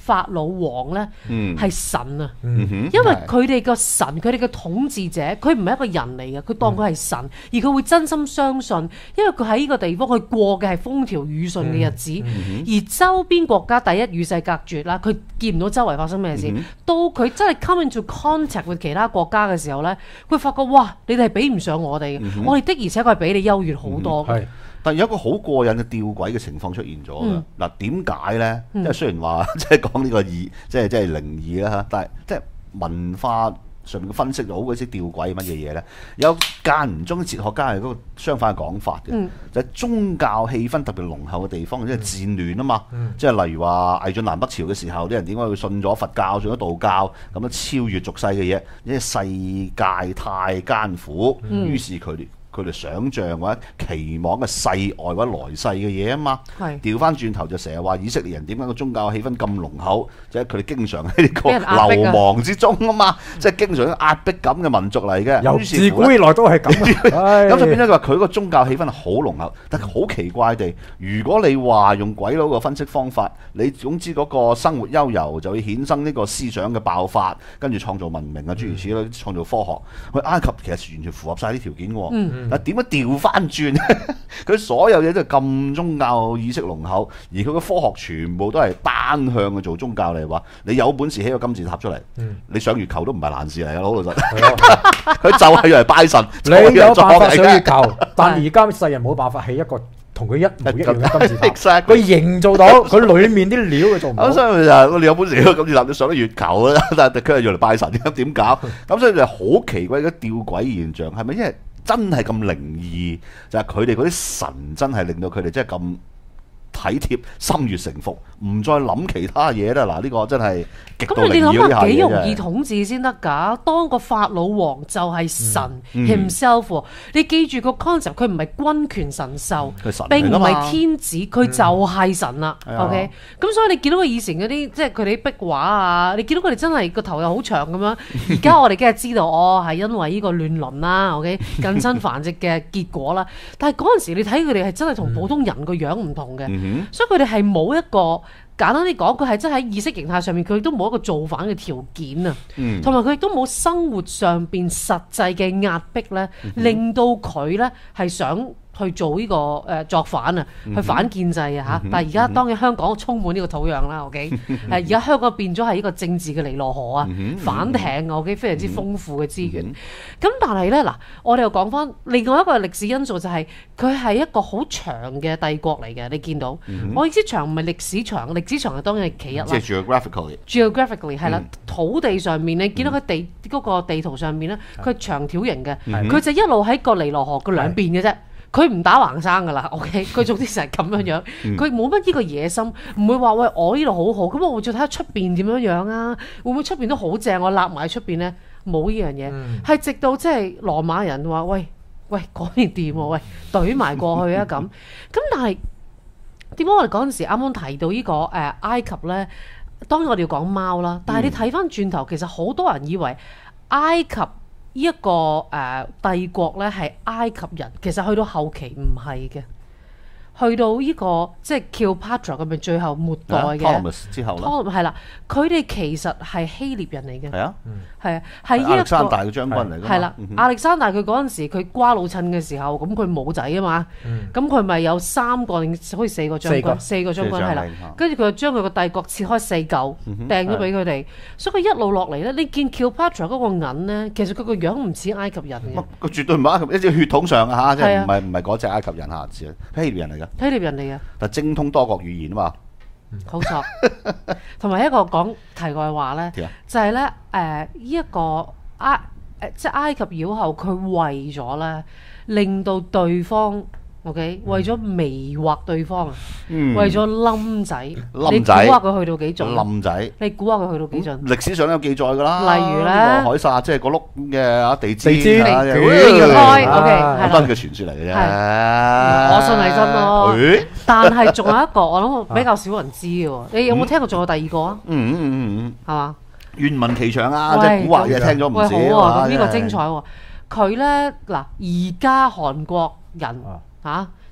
[SPEAKER 1] 法老王咧係神啊，
[SPEAKER 2] 嗯
[SPEAKER 1] 因為佢哋個神，佢哋嘅統治者，佢唔係一個人嚟嘅，佢當佢係神，而佢會真心相信，因為佢喺呢個地方佢過嘅係風調雨順嘅日子，而周邊國家第一與世隔絕啦，佢見唔到周圍發生咩事，到佢真係 come into contact with 其他國家嘅時候咧，佢發覺哇，你哋係比唔上我哋嘅，我哋的而且確係比你優越好多。
[SPEAKER 2] 但有一個好過癮嘅吊詭嘅情況出現咗嘅。嗱，點解咧？即係雖然話即係講呢個異，即係即係靈異啦嚇，但係即係文化上面嘅分析就好鬼死吊詭乜嘢嘢咧？有間唔中哲學家係嗰個相反嘅講法嘅，嗯、就係宗教氣氛特別濃厚嘅地方，即係戰亂啊嘛。嗯、即係例如話魏晉南北朝嘅時候，啲人點解會信咗佛教、信咗道教咁樣超越俗世嘅嘢？因為世界太艱苦，嗯、於是佢哋。佢哋想像或者期望嘅世外或者來世嘅嘢啊嘛，調翻轉頭就成日話以色列人點解個宗教氣氛咁濃厚，即係佢哋經常喺呢個流亡之中啊嘛，即係經常有壓迫感嘅民族嚟嘅。
[SPEAKER 3] 由自古以來都係咁，
[SPEAKER 2] 咁就變咗話佢個宗教氣氛係好濃厚，但係好奇怪地，如果你話用鬼佬嘅分析方法，你總之嗰個生活悠遊就會衍生呢個思想嘅爆發，跟住創造文明啊諸如此類，創造科學。去埃及其實完全符合晒啲條件喎。嗯嗱，點解調翻轉？佢所有嘢都係咁宗教意識濃厚，而佢嘅科學全部都係單向嘅做宗教嚟話。你有本事起個金字塔出嚟，嗯、你上月球都唔係難事嚟嘅，好老實。佢就係要嚟拜神。
[SPEAKER 3] 你有辦法上月球，但而家世人冇辦法起一個同佢一模一樣嘅金字塔。佢營造到佢裡面啲料佢做唔到。所以就
[SPEAKER 2] 你有本事起個金字塔，你上到月球啦，但係佢係要嚟拜神，咁點搞？咁所以就好奇怪嘅吊詭現象，係咪因為？真係咁靈異，就係佢哋嗰啲神真係令到佢哋真係咁體貼、心悅誠服，唔再諗其他嘢啦。嗱，呢個真係極度靈異嘅一下嘢。咁你諗下幾容易統治先得㗎？當個法老王就係神 himself，你記住個 concept，佢唔係君權神授，並唔係天子，佢就係神啦。OK，咁所以你見到佢以前嗰啲，即係佢哋啲壁畫啊，你見到佢哋真係個頭又好長咁樣。而家我哋梗係知道，哦，係因為呢個亂倫啦，OK，近親繁殖嘅結果啦。但係嗰陣時你睇佢哋係真係同普通人個樣唔同嘅。嗯、所以佢哋係冇一個簡單啲講，佢係真係喺意識形態上面，佢都冇一個造反嘅條件啊，同埋佢亦都冇生活上邊實際嘅壓迫咧，嗯、哼令到佢咧係想去做呢、這個誒、呃、作反啊，去反建制啊嚇！嗯、哼但係而家當然香港充滿呢個土壤啦，OK？誒而家香港變咗係一個政治嘅尼羅河啊，嗯、哼反艇啊，OK？非常之豐富嘅資源。咁、嗯、哼但係咧嗱，我哋又講翻另外一個歷史因素就係佢係一個好長嘅帝國嚟嘅，你見到？嗯、哼我意思長唔係歷史長，歷史長係當然係其一啦。即係 geographically，geographically 係啦，嗯、土地上面你見到佢地嗰、嗯、個地圖上面咧，佢係長條形嘅，佢、嗯、哼就一路喺個尼羅河嘅兩邊嘅啫。佢唔打橫生噶啦 ，OK？ 佢總之就係咁樣樣，佢冇乜呢個野心，唔會話喂我呢度好好，咁我會再睇下出邊點樣樣啊？會唔會出邊都好正？我立埋喺出邊咧，冇呢樣嘢，係、嗯、直到即係羅馬人話喂喂嗰邊掂喎，喂懟埋過去啊咁。咁但係點解我哋嗰陣時啱啱提到呢、呢個誒、呃、埃及咧？當然我哋要講貓啦，但係你睇翻轉頭，其實好多人以為埃及。呢一個誒帝國咧係埃及人，其實去到後期唔係嘅，去到呢個即係 Cleopatra 咁樣最後末代嘅 Ptolemus 之後啦，
[SPEAKER 1] 係啦，佢哋其實係希臘人嚟嘅，
[SPEAKER 2] 係啊，
[SPEAKER 1] 係啊，係呢一個
[SPEAKER 2] 亞歷山大嘅將軍嚟㗎嘛，
[SPEAKER 1] 係啦，亞歷山大佢嗰陣時佢瓜老襯嘅時候，咁佢冇仔啊嘛，咁佢咪有三個定好似四個將軍，四個將軍係啦，跟住佢就將佢個帝國切開四嚿，掟咗俾佢哋，所以佢一路落嚟咧，你見 Cleopatra 嗰個銀咧，其實佢個樣唔似埃及人嘅，
[SPEAKER 2] 佢絕對唔係埃及，一隻血統上啊嚇，即係唔係唔係嗰隻埃及人嚇，似希臘人嚟㗎。
[SPEAKER 1] 希臘人嚟嘅，
[SPEAKER 2] 但精通多國語言啊嘛，
[SPEAKER 1] 冇錯。同埋一個講題外話咧，就係咧誒呢一個埃誒即係埃及妖后，佢為咗咧令到對方 OK，為咗迷惑對方啊，為咗冧仔，你估下佢去到幾盡？
[SPEAKER 2] 冧仔，
[SPEAKER 1] 你估下佢去到幾盡？
[SPEAKER 2] 歷史上都有記載㗎啦。
[SPEAKER 1] 例如咧，
[SPEAKER 2] 凱撒即係個碌嘅啊地氈，地
[SPEAKER 1] 氈開 OK，係
[SPEAKER 2] 真嘅傳説嚟嘅啫。
[SPEAKER 1] 我信係真咯。但係仲有一個，我諗比較少人知嘅喎。你有冇聽過仲有第二個啊？
[SPEAKER 2] 嗯嗯嗯嗯，係
[SPEAKER 1] 嘛？
[SPEAKER 2] 願聞其詳啊！即係古惑嘢聽咗唔少。
[SPEAKER 1] 喂，好啊，咁呢個精彩喎。佢咧嗱，而家韓國人。嚇，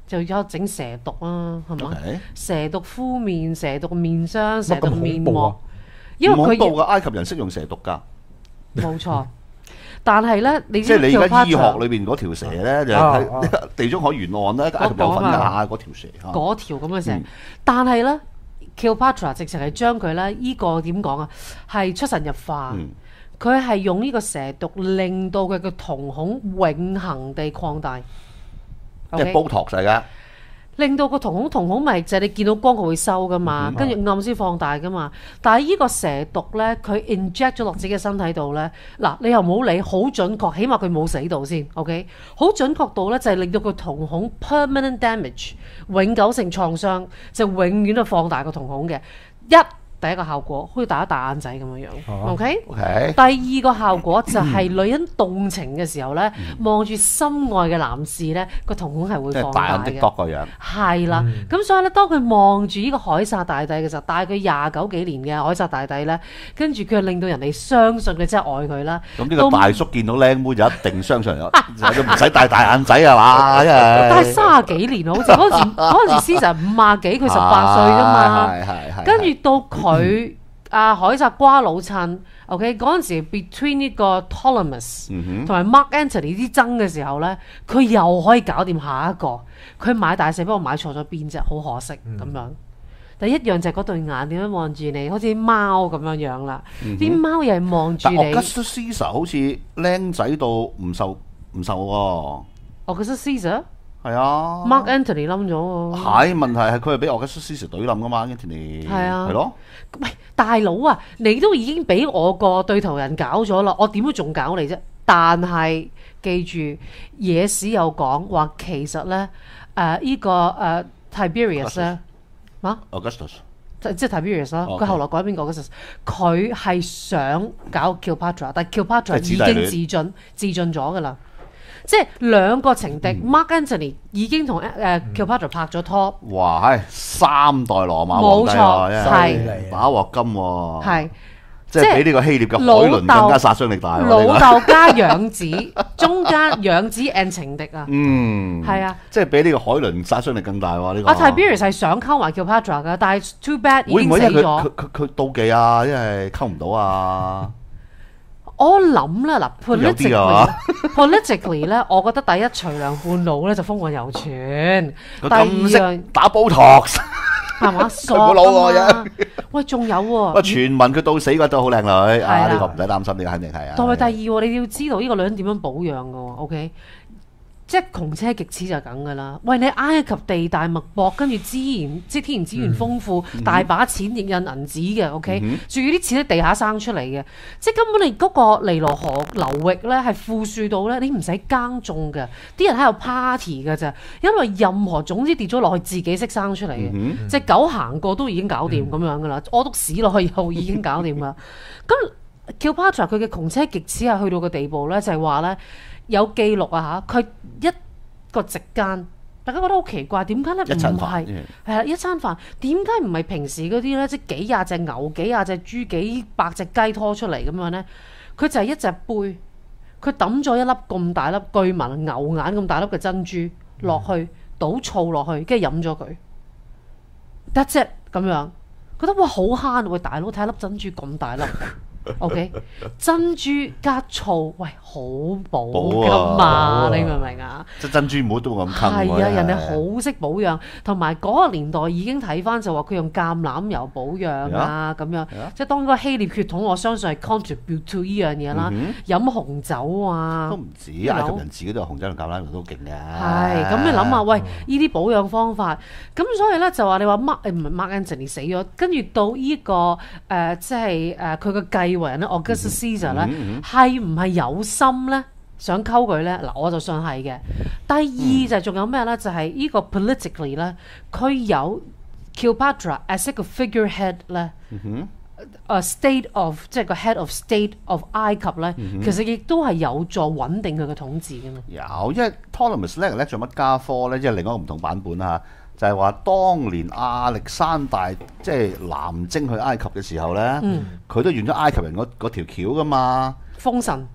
[SPEAKER 1] 就有整蛇毒啊，係嘛？
[SPEAKER 2] OK
[SPEAKER 1] 蛇毒敷面、蛇毒面霜、蛇毒
[SPEAKER 3] 乜咁
[SPEAKER 1] 面
[SPEAKER 3] 恐怖啊
[SPEAKER 1] 膜，因為
[SPEAKER 2] 冇
[SPEAKER 1] 佢
[SPEAKER 2] 到嘅埃及人識用蛇毒㗎，
[SPEAKER 1] 冇錯。但係咧，你
[SPEAKER 2] 即係你而家醫學
[SPEAKER 1] Cleopatra
[SPEAKER 2] 裏邊嗰條蛇咧，就
[SPEAKER 3] 啊
[SPEAKER 2] 喺地中海沿岸咧，埃及有份㗎嚇嗰條蛇嚇。
[SPEAKER 1] 嗰條咁嘅蛇，
[SPEAKER 2] 嗯
[SPEAKER 1] 但係咧 Cleopatra 直情係將佢咧依個點講啊，係出神入化。
[SPEAKER 2] 嗯
[SPEAKER 1] 佢係用呢個蛇毒令到佢嘅瞳孔永恆地擴大，
[SPEAKER 2] 即係 Botox 嚟㗎。
[SPEAKER 1] 令到個瞳孔瞳孔咪就係你見到光佢會收噶嘛，跟住暗先放大噶嘛。但係呢個蛇毒咧，佢 inject 咗落自己嘅身體度咧，嗱你又唔好理，好準確，起碼佢冇死到先 ，OK？好準確到咧就係令到個瞳孔 permanent damage 永久性創傷，就永遠都放大個瞳孔嘅一。第一個效果好似打一大眼仔咁樣樣、
[SPEAKER 3] 哦、
[SPEAKER 1] ，OK？
[SPEAKER 2] OK
[SPEAKER 1] 第二個效果就係女人動情嘅時候咧，望住心愛嘅男士咧，個瞳孔係會
[SPEAKER 2] 即係
[SPEAKER 1] 放大嘅
[SPEAKER 2] 大眼的多。個樣。
[SPEAKER 1] 係啦，咁、所以咧，當佢望住呢個凱撒大帝嘅時候，大佢廿九幾年嘅凱撒大帝咧，跟住佢就令到人哋相信佢真係愛佢啦。
[SPEAKER 2] 咁呢個大叔見到靚妹就一定相信咗，就唔使戴大眼仔係嘛？因為
[SPEAKER 1] 但係三十幾年好似嗰陣時，嗰陣時 Caesar 五廿幾，佢十八歲啫嘛。
[SPEAKER 2] 係係係。
[SPEAKER 1] 跟住到佢阿凱撒瓜老襯，OK 嗰陣時 between 呢個 Ptolemus
[SPEAKER 2] 嗯
[SPEAKER 1] 同埋 Mark Antony 啲爭嘅時候咧，佢又可以搞掂下一個。佢買大細，不過買錯咗邊啫，好可惜咁樣。第一樣就係嗰對眼點樣望住你，好似貓咁樣樣啦。啲貓又係望住
[SPEAKER 2] 但
[SPEAKER 1] 你。
[SPEAKER 2] Augustus Caesar 好似僆仔到唔受唔受喎。
[SPEAKER 1] Augustus Caesar
[SPEAKER 2] 係啊。
[SPEAKER 1] Mark Antony 冧咗喎。
[SPEAKER 2] 係問題係佢係俾 Augustus Caesar 懟冧噶嘛，Antony
[SPEAKER 1] 係啊
[SPEAKER 2] 係咯。
[SPEAKER 1] 喂，大佬啊，你都已經俾我個對頭人搞咗啦，我點會仲搞你啫？但係記住，野史有講話，其實咧誒依個誒、呃、Tiberius 咧啊
[SPEAKER 2] Augustus
[SPEAKER 1] 即即係 Tiberius 啦，佢
[SPEAKER 2] OK
[SPEAKER 1] 後來改邊個 Augustus？佢係想搞 Cleopatra，但 Cleopatra 已
[SPEAKER 2] 即係子弟戀
[SPEAKER 1] 經自盡自盡咗噶啦。即係兩個情敵、
[SPEAKER 2] 嗯、
[SPEAKER 1] ，Mark Antony 已經同誒、呃、Cleopatra 拍咗拖。
[SPEAKER 2] 哇，係三代羅馬皇帝
[SPEAKER 1] 冇錯
[SPEAKER 2] 喎，
[SPEAKER 1] 係
[SPEAKER 2] 真係打鑊金喎。
[SPEAKER 1] 係。
[SPEAKER 2] 即係比呢個希臘嘅海倫更加殺傷力大喎。
[SPEAKER 1] 老豆加養子，中間養子 and 情敵啊，
[SPEAKER 2] 嗯，
[SPEAKER 1] 係啊，
[SPEAKER 2] 即係比呢個海倫殺傷力更大喎呢個。
[SPEAKER 1] 阿 Tiberius 係想溝埋 Cleopatra 噶，但係 too bad 已
[SPEAKER 2] 會唔會因為佢
[SPEAKER 1] 經死咗。
[SPEAKER 2] 佢佢佢妒忌啊？因為溝唔到啊？
[SPEAKER 1] 我諗啦，嗱
[SPEAKER 2] 有啲啊
[SPEAKER 1] ，politically 咧，我覺得第一徐娘半老咧就風韻猶存，
[SPEAKER 2] 佢
[SPEAKER 1] 第二
[SPEAKER 2] 咁識
[SPEAKER 1] 樣
[SPEAKER 2] 打 Botox，
[SPEAKER 1] 係嘛
[SPEAKER 2] 佢冇老
[SPEAKER 1] 索啊
[SPEAKER 2] 喎
[SPEAKER 1] 嘛。喂，仲有喎。
[SPEAKER 2] 喂，傳聞佢到死嗰日都好靚女啊！
[SPEAKER 1] 係啦
[SPEAKER 2] 呢個唔使擔心，呢個肯定係啊。
[SPEAKER 1] 同埋第二喎，你要知道呢個女人點樣保養㗎喎，OK？即係窮奢極侈就係咁噶啦。喂，你埃及地大物博，跟住資源即係天然資源豐富，
[SPEAKER 2] 嗯、
[SPEAKER 1] 大把錢亦印銀紙嘅，OK？仲、嗯、要啲錢喺地下生出嚟嘅，即係根本你嗰個尼羅河流域咧係富庶到咧，你唔使耕種嘅，啲人喺度 party 㗎咋，因為任何種子跌咗落去，自己識生出嚟嘅。
[SPEAKER 2] 嗯、
[SPEAKER 1] 隻狗行過都已經搞掂咁樣噶啦，屙篤屎落去又已經搞掂啦。咁 Cleopatra 佢嘅窮奢極侈係去到個地步咧，就係話咧。有記錄啊嚇，佢一個席間，大家覺得好奇怪，點解咧唔係係啦一餐飯？點解唔係平時嗰啲咧，即係幾廿隻牛、幾廿隻豬、幾百隻雞拖出嚟咁樣咧？佢就係一隻杯，佢抌咗一粒咁大粒據聞牛眼咁大粒嘅珍珠落去，倒醋落去，跟住飲咗佢。That's it 咁樣，覺得哇好慳！喂大佬睇粒珍珠咁大粒。OK， 珍珠加醋，喂，好補噶嘛？你明唔明啊？
[SPEAKER 2] 即珍珠妹都咁坑。
[SPEAKER 1] 係啊，人哋好識保養，同埋嗰個年代已經睇翻就話佢用橄欖油保養啊，咁樣。即係當個希臘血統，我相信係 contribute to 呢樣嘢啦。飲紅酒啊，
[SPEAKER 2] 都唔止，埃及人自己都有紅酒同橄欖油都勁嘅。
[SPEAKER 1] 係，咁你諗下，喂，呢啲保養方法，咁所以咧就話你話 Mark 誒唔係 Mark Antony 死咗，跟住到呢個誒即係誒佢個繼位人咧 Augustus Caesar 咧係唔係有心咧想溝佢咧？嗱，我就信係嘅。第二就係仲有咩咧？就係呢個 politically 咧，佢有 Cleopatra as 一個 figurehead 咧，誒 state of 即係個 head of state of 埃及咧，其實亦都係有助穩定佢嘅統治嘅嘛。
[SPEAKER 2] 有，因為 Ptolemus 叻叻做乜加科咧？即係另一個唔同版本啊。就係話，當年亞歷山大即係南征去埃及嘅時候咧，佢、嗯、都用咗埃及人嗰嗰條橋噶嘛。
[SPEAKER 1] 封神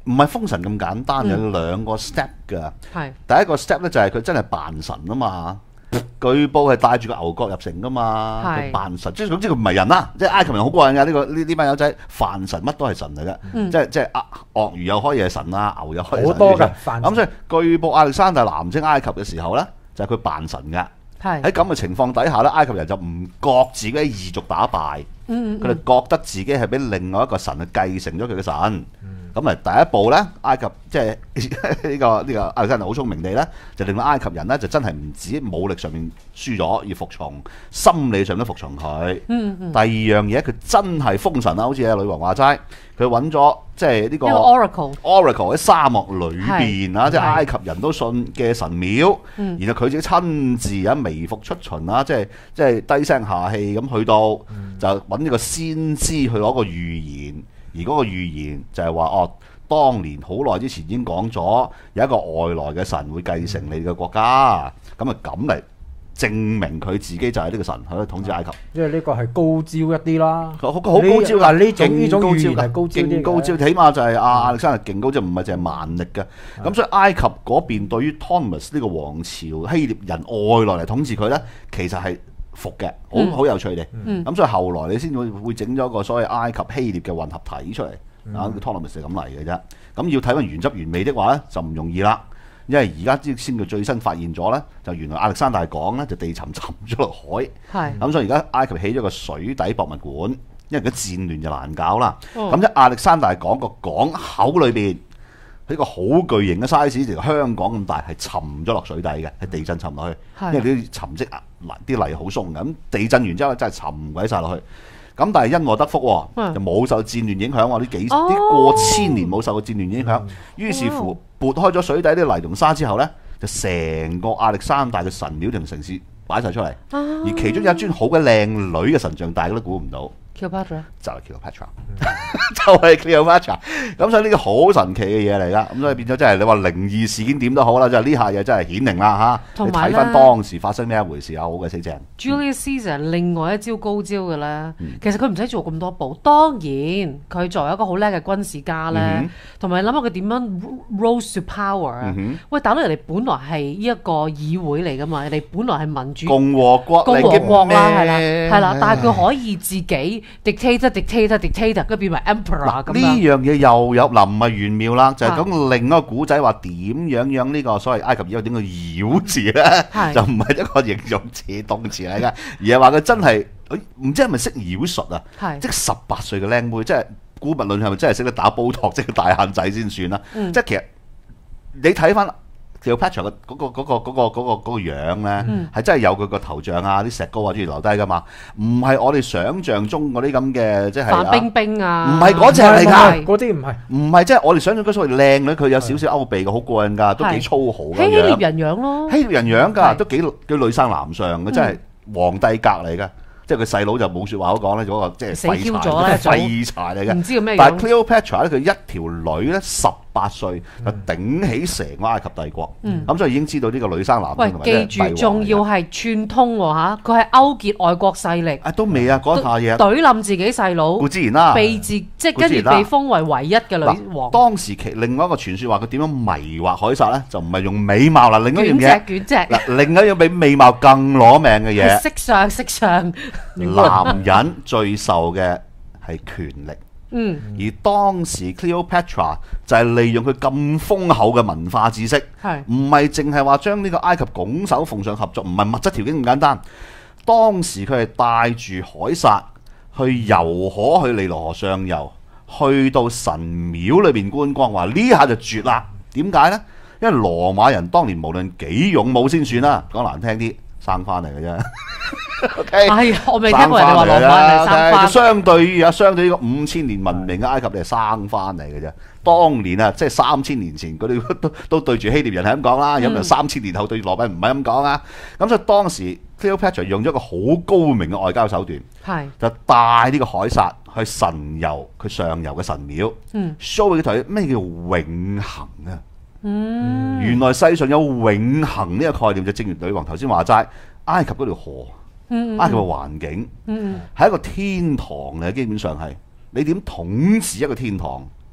[SPEAKER 2] 唔係封神咁簡單，有兩個 step 㗎。
[SPEAKER 1] 係
[SPEAKER 2] 第一個 step 咧就係佢真係扮神啊嘛。據報係帶住個牛角入城噶嘛，佢扮神，即係總之佢唔係人啦，即係埃及人好過癮㗎，呢個呢呢班友仔扮神乜都係神嚟嘅，
[SPEAKER 1] 嗯、
[SPEAKER 2] 即係即係鱷魚又可以係神啦，牛又可以係神。
[SPEAKER 3] 好多㗎，
[SPEAKER 2] 咁所以據報亞歷山大南征埃及嘅時候咧，就係、是、佢扮神㗎。喺咁嘅情況底下咧，埃及人就唔覺自己異族打敗，佢哋、嗯、覺得自己係俾另外一個神去繼承咗佢嘅神。咁啊、嗯，第一步咧，埃及即係呢個呢、這個亞歷山大好聰明地咧，就令到埃及人咧就真係唔止武力上面輸咗，要服從，心理上都服從佢。嗯嗯、第二樣嘢，佢真係封神啦，好似阿女王話齋，佢揾咗即係呢個 Oracle，Oracle 喺沙漠裏邊啊，即係埃及人都信嘅神廟。嗯、然後佢自己親自啊微服出巡啦，即係即係低聲下氣咁去到，嗯、就揾呢個先知去攞個預言。而嗰個預言就係話哦，當年好耐之前已經講咗有一個外來嘅神會繼承你嘅國家，咁啊咁嚟證明佢自己就係呢個神去統治埃及。因為
[SPEAKER 3] 呢個係高招一啲啦，
[SPEAKER 2] 好好高招㗎，
[SPEAKER 3] 呢種呢種預言係高招啲，
[SPEAKER 2] 勁高招，起碼就係阿亞歷山大勁高招，唔係淨係蠻力嘅。咁的所以埃及嗰邊對於 Ptolemus 呢個王朝希臘人外來嚟統治佢咧，其實係服嘅，好好有趣嘅。咁、嗯嗯、所以後來你先會會整咗個所謂埃及希臘嘅混合體出嚟，啊、嗯，個 Ptolemus 係咁嚟嘅啫。咁要睇翻原汁原味的話咧，就唔容易啦。因為而家先先佢最新發現咗咧，就原來亞歷山大港咧就地沉沉咗落海。係是。咁所以而家埃及起咗個水底博物館，因為而家戰亂就難搞啦。咁即係亞歷山大港個港口裏邊，係個好巨型嘅 size，成香港咁大，係沉咗落水底嘅，係地震沉落去。是因為啲沉積啊，啲泥好鬆嘅，咁地震完之後真係沉鬼晒落去。咁但係因禍得福喎，就冇受戰亂影響喎，呢幾啲過千年冇受過戰亂影響，於是乎撥開咗水底啲泥同沙之後咧，就成個亞歷山大嘅神廟同城市擺晒出嚟，而其中有一尊好嘅靚女嘅神像，大家都估唔到。
[SPEAKER 1] Cleopatra
[SPEAKER 2] 就係 Cleopatra，就係 Cleopatra。咁所以呢個好神奇嘅嘢嚟噶，咁所以變咗真係你話靈異事件點都好啦，就係呢下嘢真係顯靈啦嚇。你睇翻當時發生咩一回事啊，好鬼死正。
[SPEAKER 1] Julius Caesar 另外一招高招嘅咧，其實佢唔使做咁多步。當然佢作為一個好叻嘅軍事家咧，同埋諗下佢點樣 rose to power 啊。喂，大佬人哋本來係呢一個議會嚟噶嘛，人哋本來係民主
[SPEAKER 2] 共和國
[SPEAKER 1] 共和國啦，係啦係啦，但係佢可以自己。dictator dictator dictator 跟住變為 emperor 咁樣。呢
[SPEAKER 2] 樣嘢又有嗱，唔係玄妙啦，就係講另一個古仔話點樣樣呢個所謂埃及妖點個妖字咧，就唔係一個形容詞動詞嚟嘅，而係話佢真係唔知係咪識妖術啊？即係十八歲嘅靚妹，即係姑勿論係咪真係識得打煲托，即係大限仔先算啦。即係其實你睇翻。Cleopatra 嘅嗰個嗰個嗰個嗰個嗰個樣咧，係真係有佢個頭像啊、啲石膏啊，諸如留低噶嘛，唔係我哋想象中嗰啲咁嘅，即係
[SPEAKER 1] 范冰冰啊，
[SPEAKER 2] 唔係嗰隻嚟㗎，
[SPEAKER 3] 嗰啲唔係，
[SPEAKER 2] 唔係即係我哋想象嗰所謂靚女，佢有少少勾鼻嘅，好過癮㗎，都幾粗豪嘅樣，
[SPEAKER 1] 希臘人樣咯，
[SPEAKER 2] 希臘人樣㗎，都幾幾女生男相嘅，真係皇帝格嚟㗎。即係佢細佬就冇説話好講咧，嗰個即係廢柴，廢柴嚟嘅。唔知佢咩樣。但係 Cleopatra 咧，佢一條女咧，十八歲就頂起成個埃及帝國。咁所以已經知道呢個女生男性同埋即係帝王。喂，記住，仲要係串通喎嚇，佢係勾結外國勢力。啊，都未啊，嗰下嘢。懟冧自己細佬。固之然啦。被自即係跟住被封為唯一嘅女王。當時其另外一個傳説話佢點樣迷惑凱撒咧，就唔係用美貌啦，另一樣嘢。捲隻捲隻。嗱，另一樣比美貌更攞命嘅嘢。色相色相。男人最受嘅係權力，嗯，而當時 Cleopatra 就係利用佢咁豐厚嘅文化知識，係唔係淨係話將呢個埃及拱手奉上合作，唔係物質條件咁簡單。當時佢係帶住凱撒去遊河，去尼羅河上游，去到神廟裏邊觀光，話呢下就絕啦。點解呢？因為羅馬人當年無論幾勇武先算啦，講難聽啲，生翻嚟嘅啫。Okay, 哎呀，我未聽過人哋話羅馬係生翻，相對於啊，相對於個五千年文明嘅埃及，你係生翻嚟嘅啫。當年啊，即係三千年前，佢哋都都對住希臘人係咁講啦，有冇三千年後對住羅馬唔係咁講啊？咁所以當時 Cleopatra 用咗一個好高明嘅外交手段，係是就帶呢個凱撒去神遊佢上游嘅神廟，嗯 show 俾佢睇咩叫永恆啊！嗯，原來世上有永恆呢個概念，就正如女王頭先話齋，埃及嗰條河。嗯、埃及嘅環境係、嗯、一個天堂嚟，基本上係你點統治一個天堂，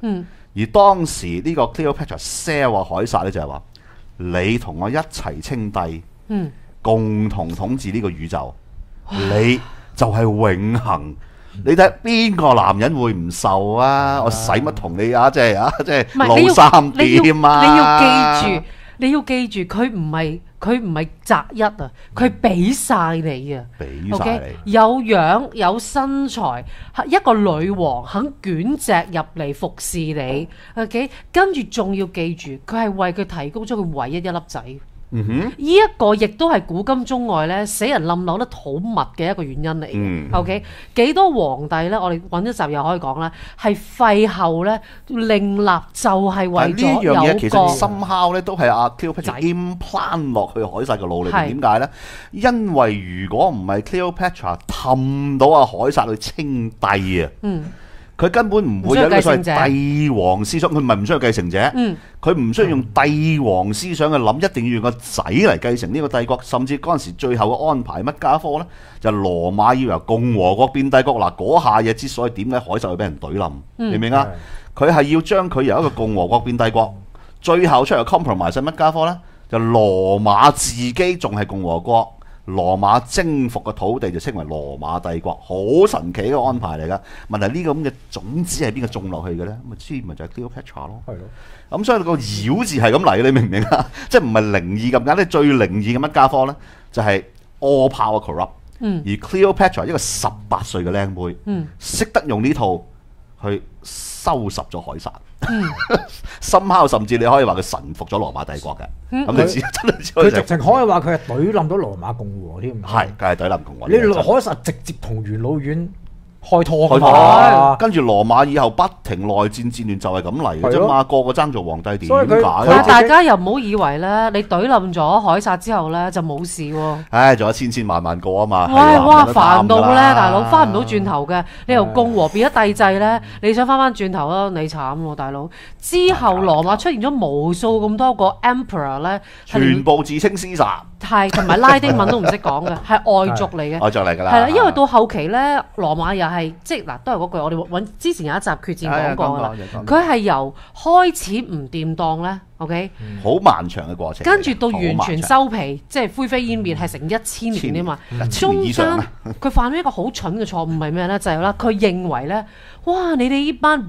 [SPEAKER 1] 嗯。
[SPEAKER 2] 而當時呢個 Cleopatra sell 啊凱撒咧就係話：你同我一齊稱帝，
[SPEAKER 1] 嗯，
[SPEAKER 2] 共同統治呢個宇宙，你就係永恆。你睇邊個男人會唔受啊？我使乜同你啊？即係啊，即係撈三點啊！
[SPEAKER 1] 你要記住，你要記住，佢唔係佢唔係擇一啊，佢俾晒你啊！
[SPEAKER 2] 俾晒你，
[SPEAKER 1] 有樣有身材，一個女王肯捲席入嚟服侍你 ，OK， 跟住仲要記住，佢係為佢提供咗佢唯一一粒仔。
[SPEAKER 2] 嗯哼，
[SPEAKER 1] 呢一個亦都係古今中外咧死人冧樓得好密嘅一個原因嚟嘅。
[SPEAKER 2] 嗯、
[SPEAKER 1] OK， 幾多皇帝咧？我哋揾一集又可以講啦，係廢後咧另立就係為咗有個。呢樣嘢其實
[SPEAKER 2] 深烤咧都係阿 Cleopatra implant 落去凱撒嘅腦裏邊。點解咧？因為如果唔係 Cleopatra 氹到阿凱撒去稱帝啊。嗯。佢根本唔會有呢個所謂帝王思想，佢唔係唔需要繼承者，佢唔、嗯、需要用帝王思想去諗，一定要用個仔嚟繼承呢個帝國，甚至嗰陣時最後嘅安排乜家科呢？就係、羅馬要由共和國變帝國。嗱，嗰下嘢之所以點解凱撒會俾人懟冧，嗯、明唔明啊？佢係要將佢由一個共和國變帝國，最後出嚟 compromise 乜家科呢？就羅馬自己仲係共和國。羅馬征服嘅土地就稱為羅馬帝國，好神奇嘅安排嚟噶。問題呢個咁嘅種子係邊個種落去嘅咧？咪知咪就係 Cleopatra 咯。係咯。咁所以個妖字係咁嚟，你明唔明啊？即係唔係靈異咁簡單？最靈異嘅乜家科咧？就係、是、all power corrupt。嗯。而 Cleopatra 一個十八歲嘅靚妹，嗯，識得用呢套去收拾咗凱撒。深烤甚至你可以話佢臣服咗羅馬帝國嘅，咁、嗯、你知真係佢
[SPEAKER 3] 直情可以話佢係懟冧咗羅馬共和添，
[SPEAKER 2] 係，梗係懟冧共和。
[SPEAKER 3] 你凱撒直接同元老院開拖
[SPEAKER 2] 開拖，跟住羅馬以後不停內戰戰亂就係咁嚟嘅啫嘛，個個爭做皇帝點解？
[SPEAKER 1] 但係大家又唔好以為咧，你懟冧咗凱撒之後咧就冇事喎。唉，
[SPEAKER 2] 仲有千千萬萬個啊嘛。
[SPEAKER 1] 哇哇煩到咧，大佬翻唔到轉頭嘅，你由共和變咗帝制咧，你想翻翻轉頭咯，你慘喎，大佬。之後羅馬出現咗無數咁多個 emperor 咧，
[SPEAKER 2] 全部自稱 Caesar。
[SPEAKER 1] 係，同埋拉丁文都唔識講嘅，係外族嚟嘅。
[SPEAKER 2] 外族嚟㗎啦。
[SPEAKER 1] 係啦，因為到後期咧，羅馬又係即係嗱，都係嗰句，我哋揾之前有一集決戰講過啦。佢係由開始唔掂當咧 ，OK，
[SPEAKER 2] 好、嗯、漫長嘅過程。
[SPEAKER 1] 跟住到完全收皮，即係灰飛煙滅，係成一千年啊嘛。嗯、中間佢犯咗一個好蠢嘅錯誤係咩咧？就係、是、啦，佢認為咧，哇！你哋呢班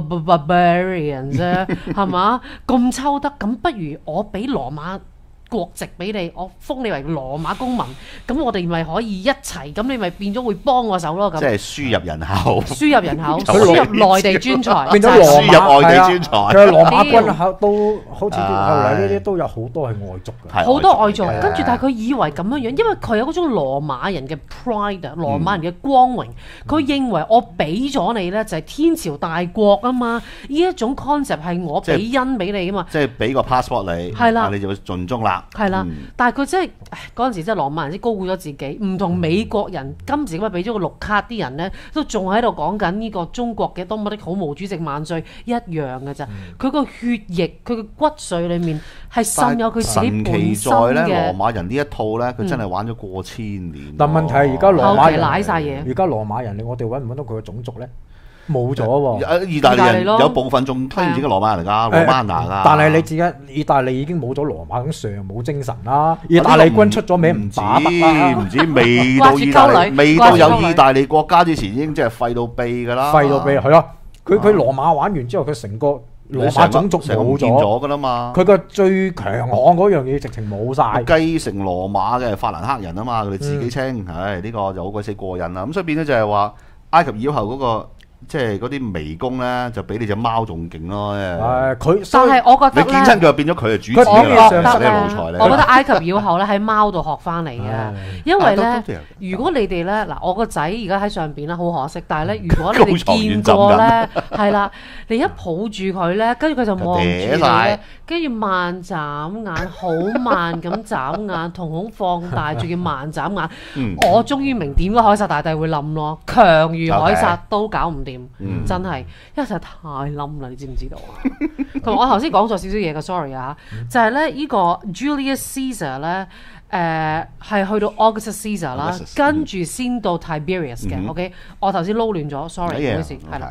[SPEAKER 1] barbarians 啫，係嘛咁抽得？咁不如我俾羅馬國籍俾你，我封你為羅馬公民，咁我哋咪可以一齊，咁你咪變咗會幫我手咯。咁
[SPEAKER 2] 即係輸入人口，
[SPEAKER 1] 輸入人口，輸入內地專才，
[SPEAKER 3] 變咗羅馬
[SPEAKER 2] 外地專才。
[SPEAKER 3] 其實羅馬軍口都好似後嚟呢啲都有好多係外族嘅，
[SPEAKER 1] 好多外族。跟住但係佢以為咁樣樣，因為佢有嗰種羅馬人嘅 pride，羅馬人嘅光榮，佢認為我俾咗你咧就係天朝大國啊嘛，呢一種 concept 係我俾恩俾你啊嘛，
[SPEAKER 2] 即係俾個 passport 你，係啦，你就會盡忠啦。
[SPEAKER 1] 係啦，嗯、但係佢真係嗰陣時真係羅馬人先高估咗自己，唔同美國人今時今日俾咗個綠卡啲人咧，都仲喺度講緊呢個中國嘅多麼的好，毛主席萬歲一樣嘅咋。佢個、嗯、血液，佢個骨髓裡面係滲有佢自己本身嘅。神奇在咧，羅
[SPEAKER 2] 馬人呢一套咧，佢真係玩咗過千年。
[SPEAKER 3] 嗯、但問題係而家羅馬人
[SPEAKER 1] 賴曬嘢，
[SPEAKER 3] 而家羅馬人，我哋揾唔揾到佢嘅種族咧？冇咗喎，
[SPEAKER 2] 意大利人有部分仲推薦自己羅馬人嚟㗎，羅馬拿㗎。
[SPEAKER 3] 但係你自己意大利已經冇咗羅馬咁上冇精神啦。意大利軍出咗名唔打得啦，
[SPEAKER 2] 唔止未到意大利，未到有意大利國家之前已經即係廢到痹㗎啦。
[SPEAKER 3] 廢到痹係咯，佢佢羅馬玩完之後，佢成個羅馬種族冇咗
[SPEAKER 2] 㗎啦嘛。
[SPEAKER 3] 佢個最強悍嗰樣嘢直情冇晒。
[SPEAKER 2] 繼承羅馬嘅法蘭克人啊嘛，佢哋自己稱，唉呢個就好鬼死過癮啦。咁所以變咗就係話埃及妖后嗰個。即係嗰啲迷宮咧，就比你隻貓仲勁咯。
[SPEAKER 3] 誒，佢
[SPEAKER 1] 但係我覺得
[SPEAKER 2] 你見親佢就變咗佢係主子
[SPEAKER 1] 啦。我覺得
[SPEAKER 2] 咧，
[SPEAKER 1] 我覺得埃及妖后咧喺貓度學翻嚟嘅，因為咧，如果你哋咧嗱，我個仔而家喺上邊啦，好可惜。但係咧，如果你哋見過咧，係啦，你一抱住佢咧，跟住佢就望住你咧，跟住慢眨眼，好慢咁眨眼，瞳孔放大，仲要慢眨眼。我終於明點解凱撒大帝會冧咯，強如凱撒都搞唔掂。嗯、真係，因為實在太冧啦，你知唔知道啊？同埋我頭先講錯少少嘢嘅 sorry 啊，嗯、就係咧呢個 Julius Caesar 咧，誒、呃、係去到 Augustus Caesar 啦， Augustus, 跟住先到 Tiberius 嘅。嗯、OK，我頭先撈亂咗 ，sorry，唔好意思，係啦。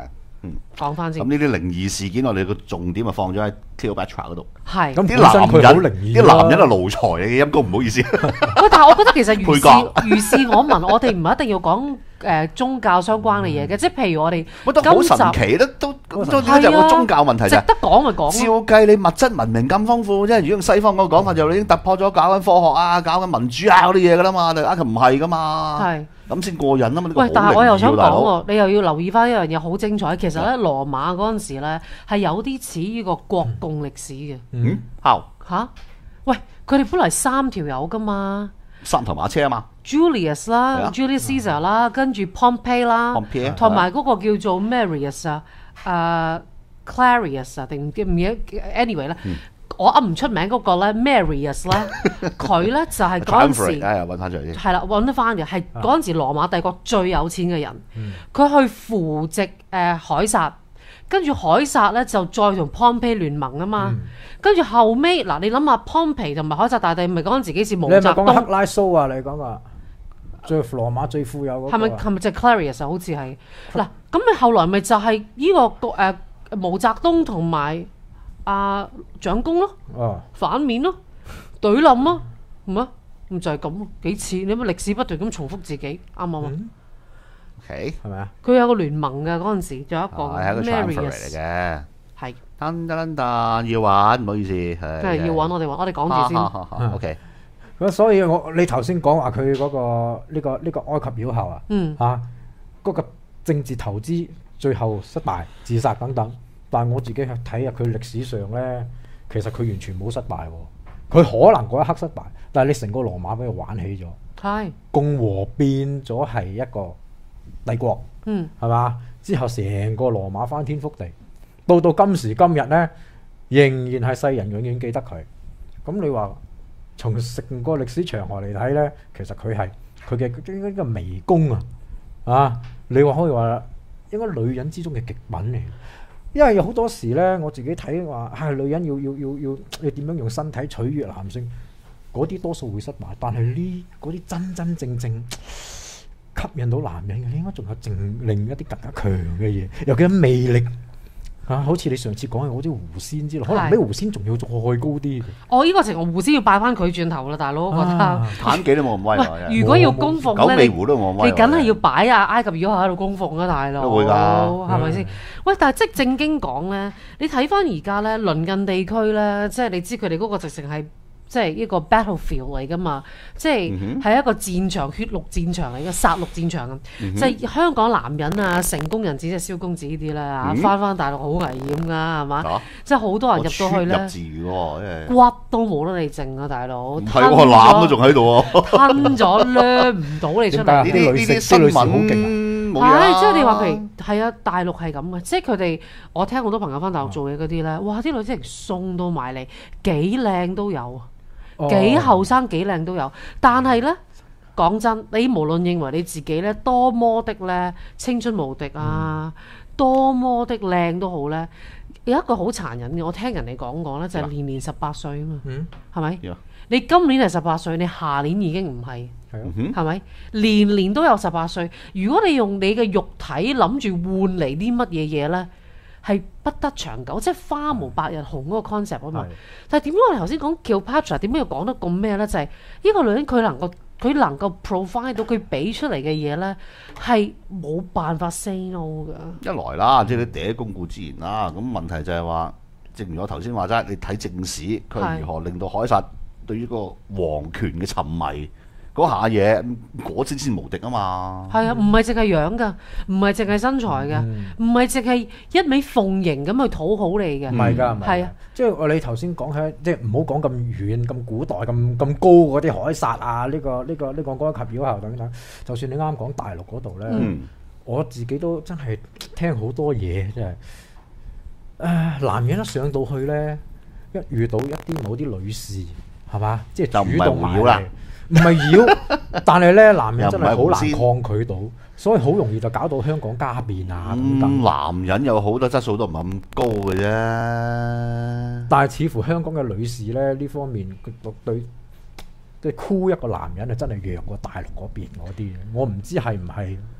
[SPEAKER 1] 講翻先。
[SPEAKER 2] 咁呢啲靈異事件，我哋個重點就放咗喺 Cleopatra 嗰度。
[SPEAKER 1] 係。
[SPEAKER 3] 咁
[SPEAKER 2] 啲男人，
[SPEAKER 3] 啲
[SPEAKER 2] 男人係奴才嚟嘅，陰公唔好意思。
[SPEAKER 1] 喂，但係我覺得其實如是如是我聞，我哋唔係一定要講誒宗教相關嘅嘢嘅，即係譬如我哋
[SPEAKER 2] 覺得好神奇都都都就係個宗教問題啫。
[SPEAKER 1] 值得講咪講咯。
[SPEAKER 2] 照計你物質文明咁豐富，即係如果用西方嗰個講法，就已經突破咗搞緊科學啊、搞緊民主啊嗰啲嘢噶啦嘛，但係佢唔係噶嘛。係。咁先過癮啊嘛！
[SPEAKER 1] 喂，但係我又想講喎，你又要留意翻一樣嘢好精彩。其實咧，羅馬嗰陣時咧係有啲似呢個國共歷史嘅。
[SPEAKER 2] 嗯，嚇
[SPEAKER 1] 嚇！喂，佢哋本來三條友噶嘛，
[SPEAKER 2] 三頭馬車啊嘛
[SPEAKER 1] ，Julius 啦 ，Julius Caesar 啦，跟住 Pompey 啦，同埋嗰個叫做 Marius 啊，誒 Clarius 啊，定唔記唔記得 anyway 咧。我噏唔出名嗰個咧 Marius 啦，佢咧就係嗰陣時，
[SPEAKER 2] 揾翻出嚟先，
[SPEAKER 1] 係啦，揾得翻嘅，係嗰陣時羅馬帝國最有錢嘅人，佢、嗯、去扶植誒凱撒，跟住凱撒咧就再同 Pompey 聯盟啊嘛，跟住、嗯、後尾嗱，你諗下 Pompey 同埋凱撒大帝，咪嗰陣時幾時毛澤東？
[SPEAKER 3] 你係咪講克拉蘇啊？你講啊，最羅馬最富有嗰、那個，係咪
[SPEAKER 1] 係咪就 Clarius 啊？好似係嗱，咁你後來咪就係呢、這個誒、呃、毛澤東同埋。啊，蔣公咯，啊、反面咯，對冧咯，唔啊，咁就係咁咯，幾似你乜歷史不斷咁重複自己，啱唔啱啊？OK，係咪啊？佢有個聯盟嘅嗰陣時，仲有一個 Marius 嚟嘅，係。噔噔噔，
[SPEAKER 2] 要玩，唔好意思，係。
[SPEAKER 1] 即係要揾我哋揾，我哋講住先。
[SPEAKER 2] OK，
[SPEAKER 3] 咁所以我你頭先講話佢嗰個呢、這個呢、這個埃及妖后啊，嗯，嚇嗰、啊那個政治投資最後失敗、自殺等等。但係我自己去睇下佢歷史上咧，其實佢完全冇失敗喎。佢可能嗰一刻失敗，但係你成個羅馬俾佢玩起咗，係共和變咗係一個帝國，嗯，係嘛？之後成個羅馬翻天覆地，到到今時今日咧，仍然係世人永遠記得佢。咁你話從成個歷史長河嚟睇咧，其實佢係佢嘅應該一個微功啊！啊，你話可以話應該女人之中嘅極品嚟。因為有好多時咧，我自己睇話係女人要要要要要點樣用身體取悅男性，嗰啲多數會失敗。但係呢嗰啲真真正正吸引到男人嘅，你應該仲有正另一啲更加強嘅嘢，尤其係魅力啊！好似你上次講嘅嗰啲狐仙之類，可能比狐仙仲要再高啲。哦，呢個情況狐仙要拜翻佢轉頭啦，大佬，我覺得。
[SPEAKER 2] 妲己都冇咁威。
[SPEAKER 1] 如果要供奉咧，
[SPEAKER 2] 九尾狐都冇咁威。
[SPEAKER 1] 你梗係要擺啊埃及妖后喺度供奉啊，大佬。都會㗎，係咪先？喂，但係即正經講咧，你睇翻而家咧，鄰近地區咧，即係你知佢哋嗰個直情係。即係一個 battlefield 嚟㗎嘛，即係係一個戰場，血陸戰場嚟嘅，殺戮戰場咁。嗯、即係香港男人啊，成功人子即係蕭公子呢啲咧，翻翻大陸好危險㗎，係嘛？啊、即係好多人入到去咧，骨都冇得你剩啊，大佬！
[SPEAKER 2] 係喎，腩都仲喺度喎，
[SPEAKER 1] 吞咗掠唔到你出嚟。
[SPEAKER 2] 呢啲呢啲新聞好勁啊！
[SPEAKER 1] 係，即係你話譬如係啊，大陸係咁嘅，即係佢哋我聽好多朋友翻大陸做嘢嗰啲咧，哇！啲女仔送到埋嚟，幾靚都有。幾後生幾靚都有，但係呢，講真，你無論認為你自己呢多麼的呢青春無敵啊，嗯、多麼的靚都好呢，有一個好殘忍嘅，我聽人哋講講呢，就係、是、年年十八歲啊嘛，係咪、嗯？你今年係十八歲，你下年已經唔係，係咪、嗯？年年都有十八歲，如果你用你嘅肉體諗住換嚟啲乜嘢嘢呢？係不得長久，即係花無百日紅嗰個 concept 啊嘛。但係點解我哋頭先講 Cleopatra 點解要講得咁咩咧？就係、是、呢個女人佢能夠佢能夠 provide 到佢俾出嚟嘅嘢咧，係冇辦法 say no 㗎。
[SPEAKER 2] 一來啦，即係你第一公故自然啦。咁問題就係話，正如我頭先話齋，你睇正史，佢如何令到凱撒對於個皇權嘅沉迷。嗰下嘢，嗰先先無敵啊嘛！
[SPEAKER 1] 係啊，唔係淨係樣噶，唔係淨係身材嘅，唔係淨係一味奉迎咁去討好你嘅。
[SPEAKER 3] 唔係㗎，係啊，即係我你頭先講起，即係唔好講咁遠、咁古代、咁咁高嗰啲凱撒啊，呢個呢個呢個埃及妖后等等。就算你啱啱講大陸嗰度咧，嗯、我自己都真係聽好多嘢，真係。誒，男人一上到去咧，一遇到一啲某啲女士，係嘛，即係主動埋嚟。唔係妖，但係咧男人真係好難抗拒到，所以好容易就搞到香港家變啊等等。
[SPEAKER 2] 嗯、男人有好多質素都唔係咁高嘅啫。
[SPEAKER 3] 但係似乎香港嘅女士咧呢方面，對對即係箍一個男人啊，真係弱過大陸嗰邊嗰啲。我唔知係唔係